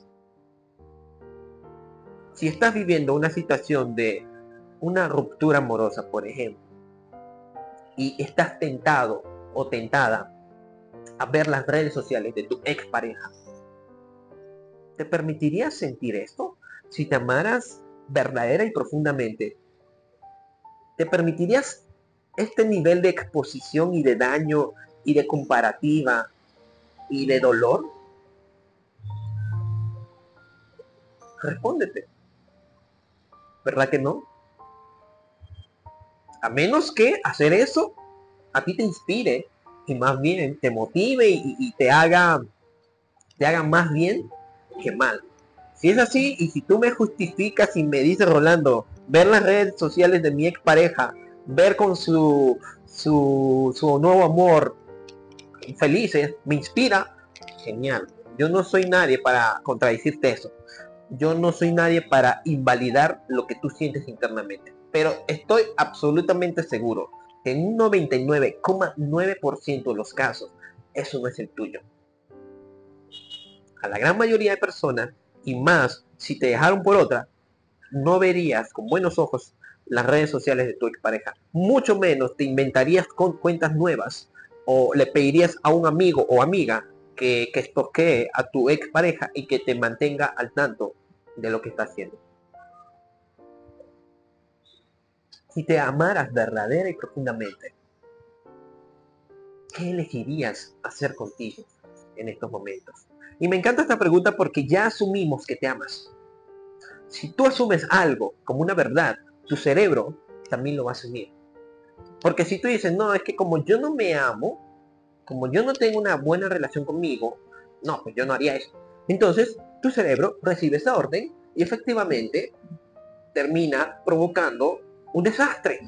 [SPEAKER 2] Si estás viviendo una situación de una ruptura amorosa, por ejemplo, y estás tentado o tentada a ver las redes sociales de tu expareja, ¿te permitirías sentir esto? Si te amaras verdadera y profundamente, ¿te permitirías este nivel de exposición y de daño y de comparativa y de dolor? Respóndete. ¿Verdad que no? A menos que hacer eso a ti te inspire y más bien te motive y, y te haga te haga más bien que mal. Si es así, y si tú me justificas y me dices, Rolando, ver las redes sociales de mi expareja, ver con su su, su nuevo amor felices, me inspira, genial. Yo no soy nadie para contradecirte eso. Yo no soy nadie para invalidar lo que tú sientes internamente. Pero estoy absolutamente seguro que en un noventa y nueve coma nueve por ciento de los casos, eso no es el tuyo. A la gran mayoría de personas, y más si te dejaron por otra, no verías con buenos ojos las redes sociales de tu expareja. Mucho menos te inventarías con cuentas nuevas o le pedirías a un amigo o amiga que, que estoquee a tu expareja y que te mantenga al tanto de lo que está haciendo. Si te amaras verdadera y profundamente, ¿qué elegirías hacer contigo en estos momentos? Y me encanta esta pregunta porque ya asumimos que te amas. Si tú asumes algo como una verdad, tu cerebro también lo va a asumir. Porque si tú dices, no, es que como yo no me amo, como yo no tengo una buena relación conmigo, no, pues yo no haría eso. Entonces, tu cerebro recibe esa orden y efectivamente termina provocando un desastre.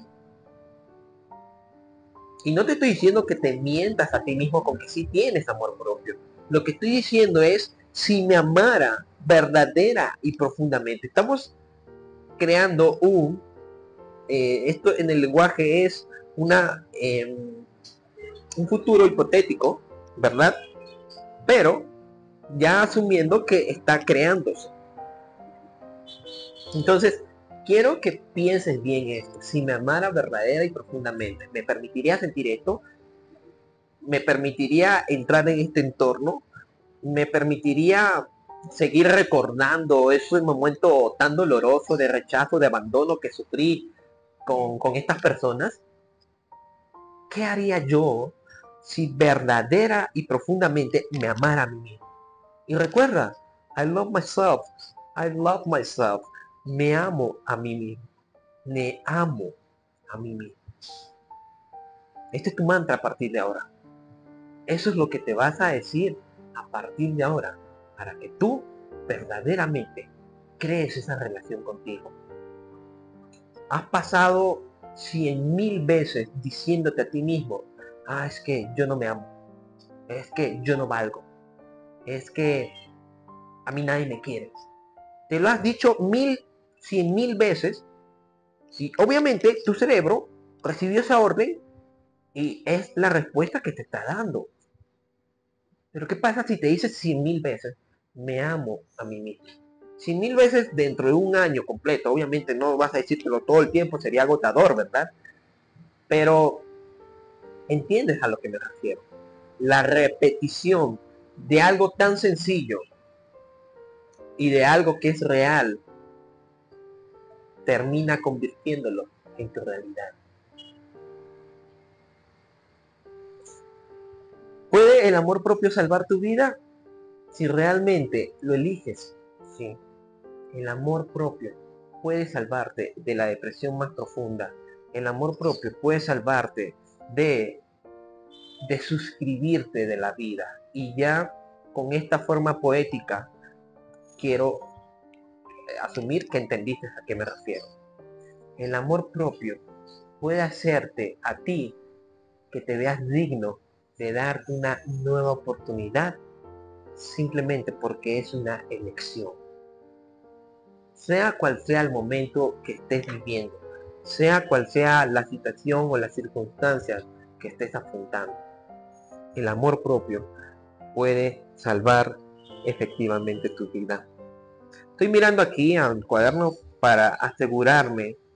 [SPEAKER 2] Y no te estoy diciendo que te mientas a ti mismo con que sí tienes amor propio. Lo que estoy diciendo es, si me amara verdadera y profundamente. Estamos creando un, eh, esto en el lenguaje es una, eh, un futuro hipotético, ¿verdad? Pero ya asumiendo que está creándose. Entonces, quiero que pienses bien esto. Si me amara verdadera y profundamente, ¿me permitiría sentir esto? ¿Me permitiría entrar en este entorno? ¿Me permitiría seguir recordando ese momento tan doloroso de rechazo, de abandono que sufrí con, con estas personas? ¿Qué haría yo si verdadera y profundamente me amara a mí mismo? Y recuerda, I love myself, I love myself. Me amo a mí mismo. Me amo a mí mismo. Este es tu mantra a partir de ahora. Eso es lo que te vas a decir a partir de ahora, para que tú verdaderamente crees esa relación contigo. Has pasado cien mil veces diciéndote a ti mismo, ah, es que yo no me amo, es que yo no valgo, es que a mí nadie me quiere. Te lo has dicho mil, cien mil veces y obviamente tu cerebro recibió esa orden y es la respuesta que te está dando. Pero ¿qué pasa si te dices cien mil veces, me amo a mí mismo? Cien mil veces dentro de un año completo. Obviamente no vas a decírtelo todo el tiempo, sería agotador, ¿verdad? Pero entiendes a lo que me refiero. La repetición de algo tan sencillo y de algo que es real termina convirtiéndolo en tu realidad. ¿Puede el amor propio salvar tu vida? Si realmente lo eliges, sí. El amor propio puede salvarte de la depresión más profunda. El amor propio puede salvarte de, de suscribirte de la vida. Y ya con esta forma poética quiero asumir que entendiste a qué me refiero. El amor propio puede hacerte a ti que te veas digno de darte una nueva oportunidad simplemente porque es una elección. Sea cual sea el momento que estés viviendo, sea cual sea la situación o las circunstancias que estés afrontando, el amor propio puede salvar efectivamente tu vida. Estoy mirando aquí al cuaderno para asegurarme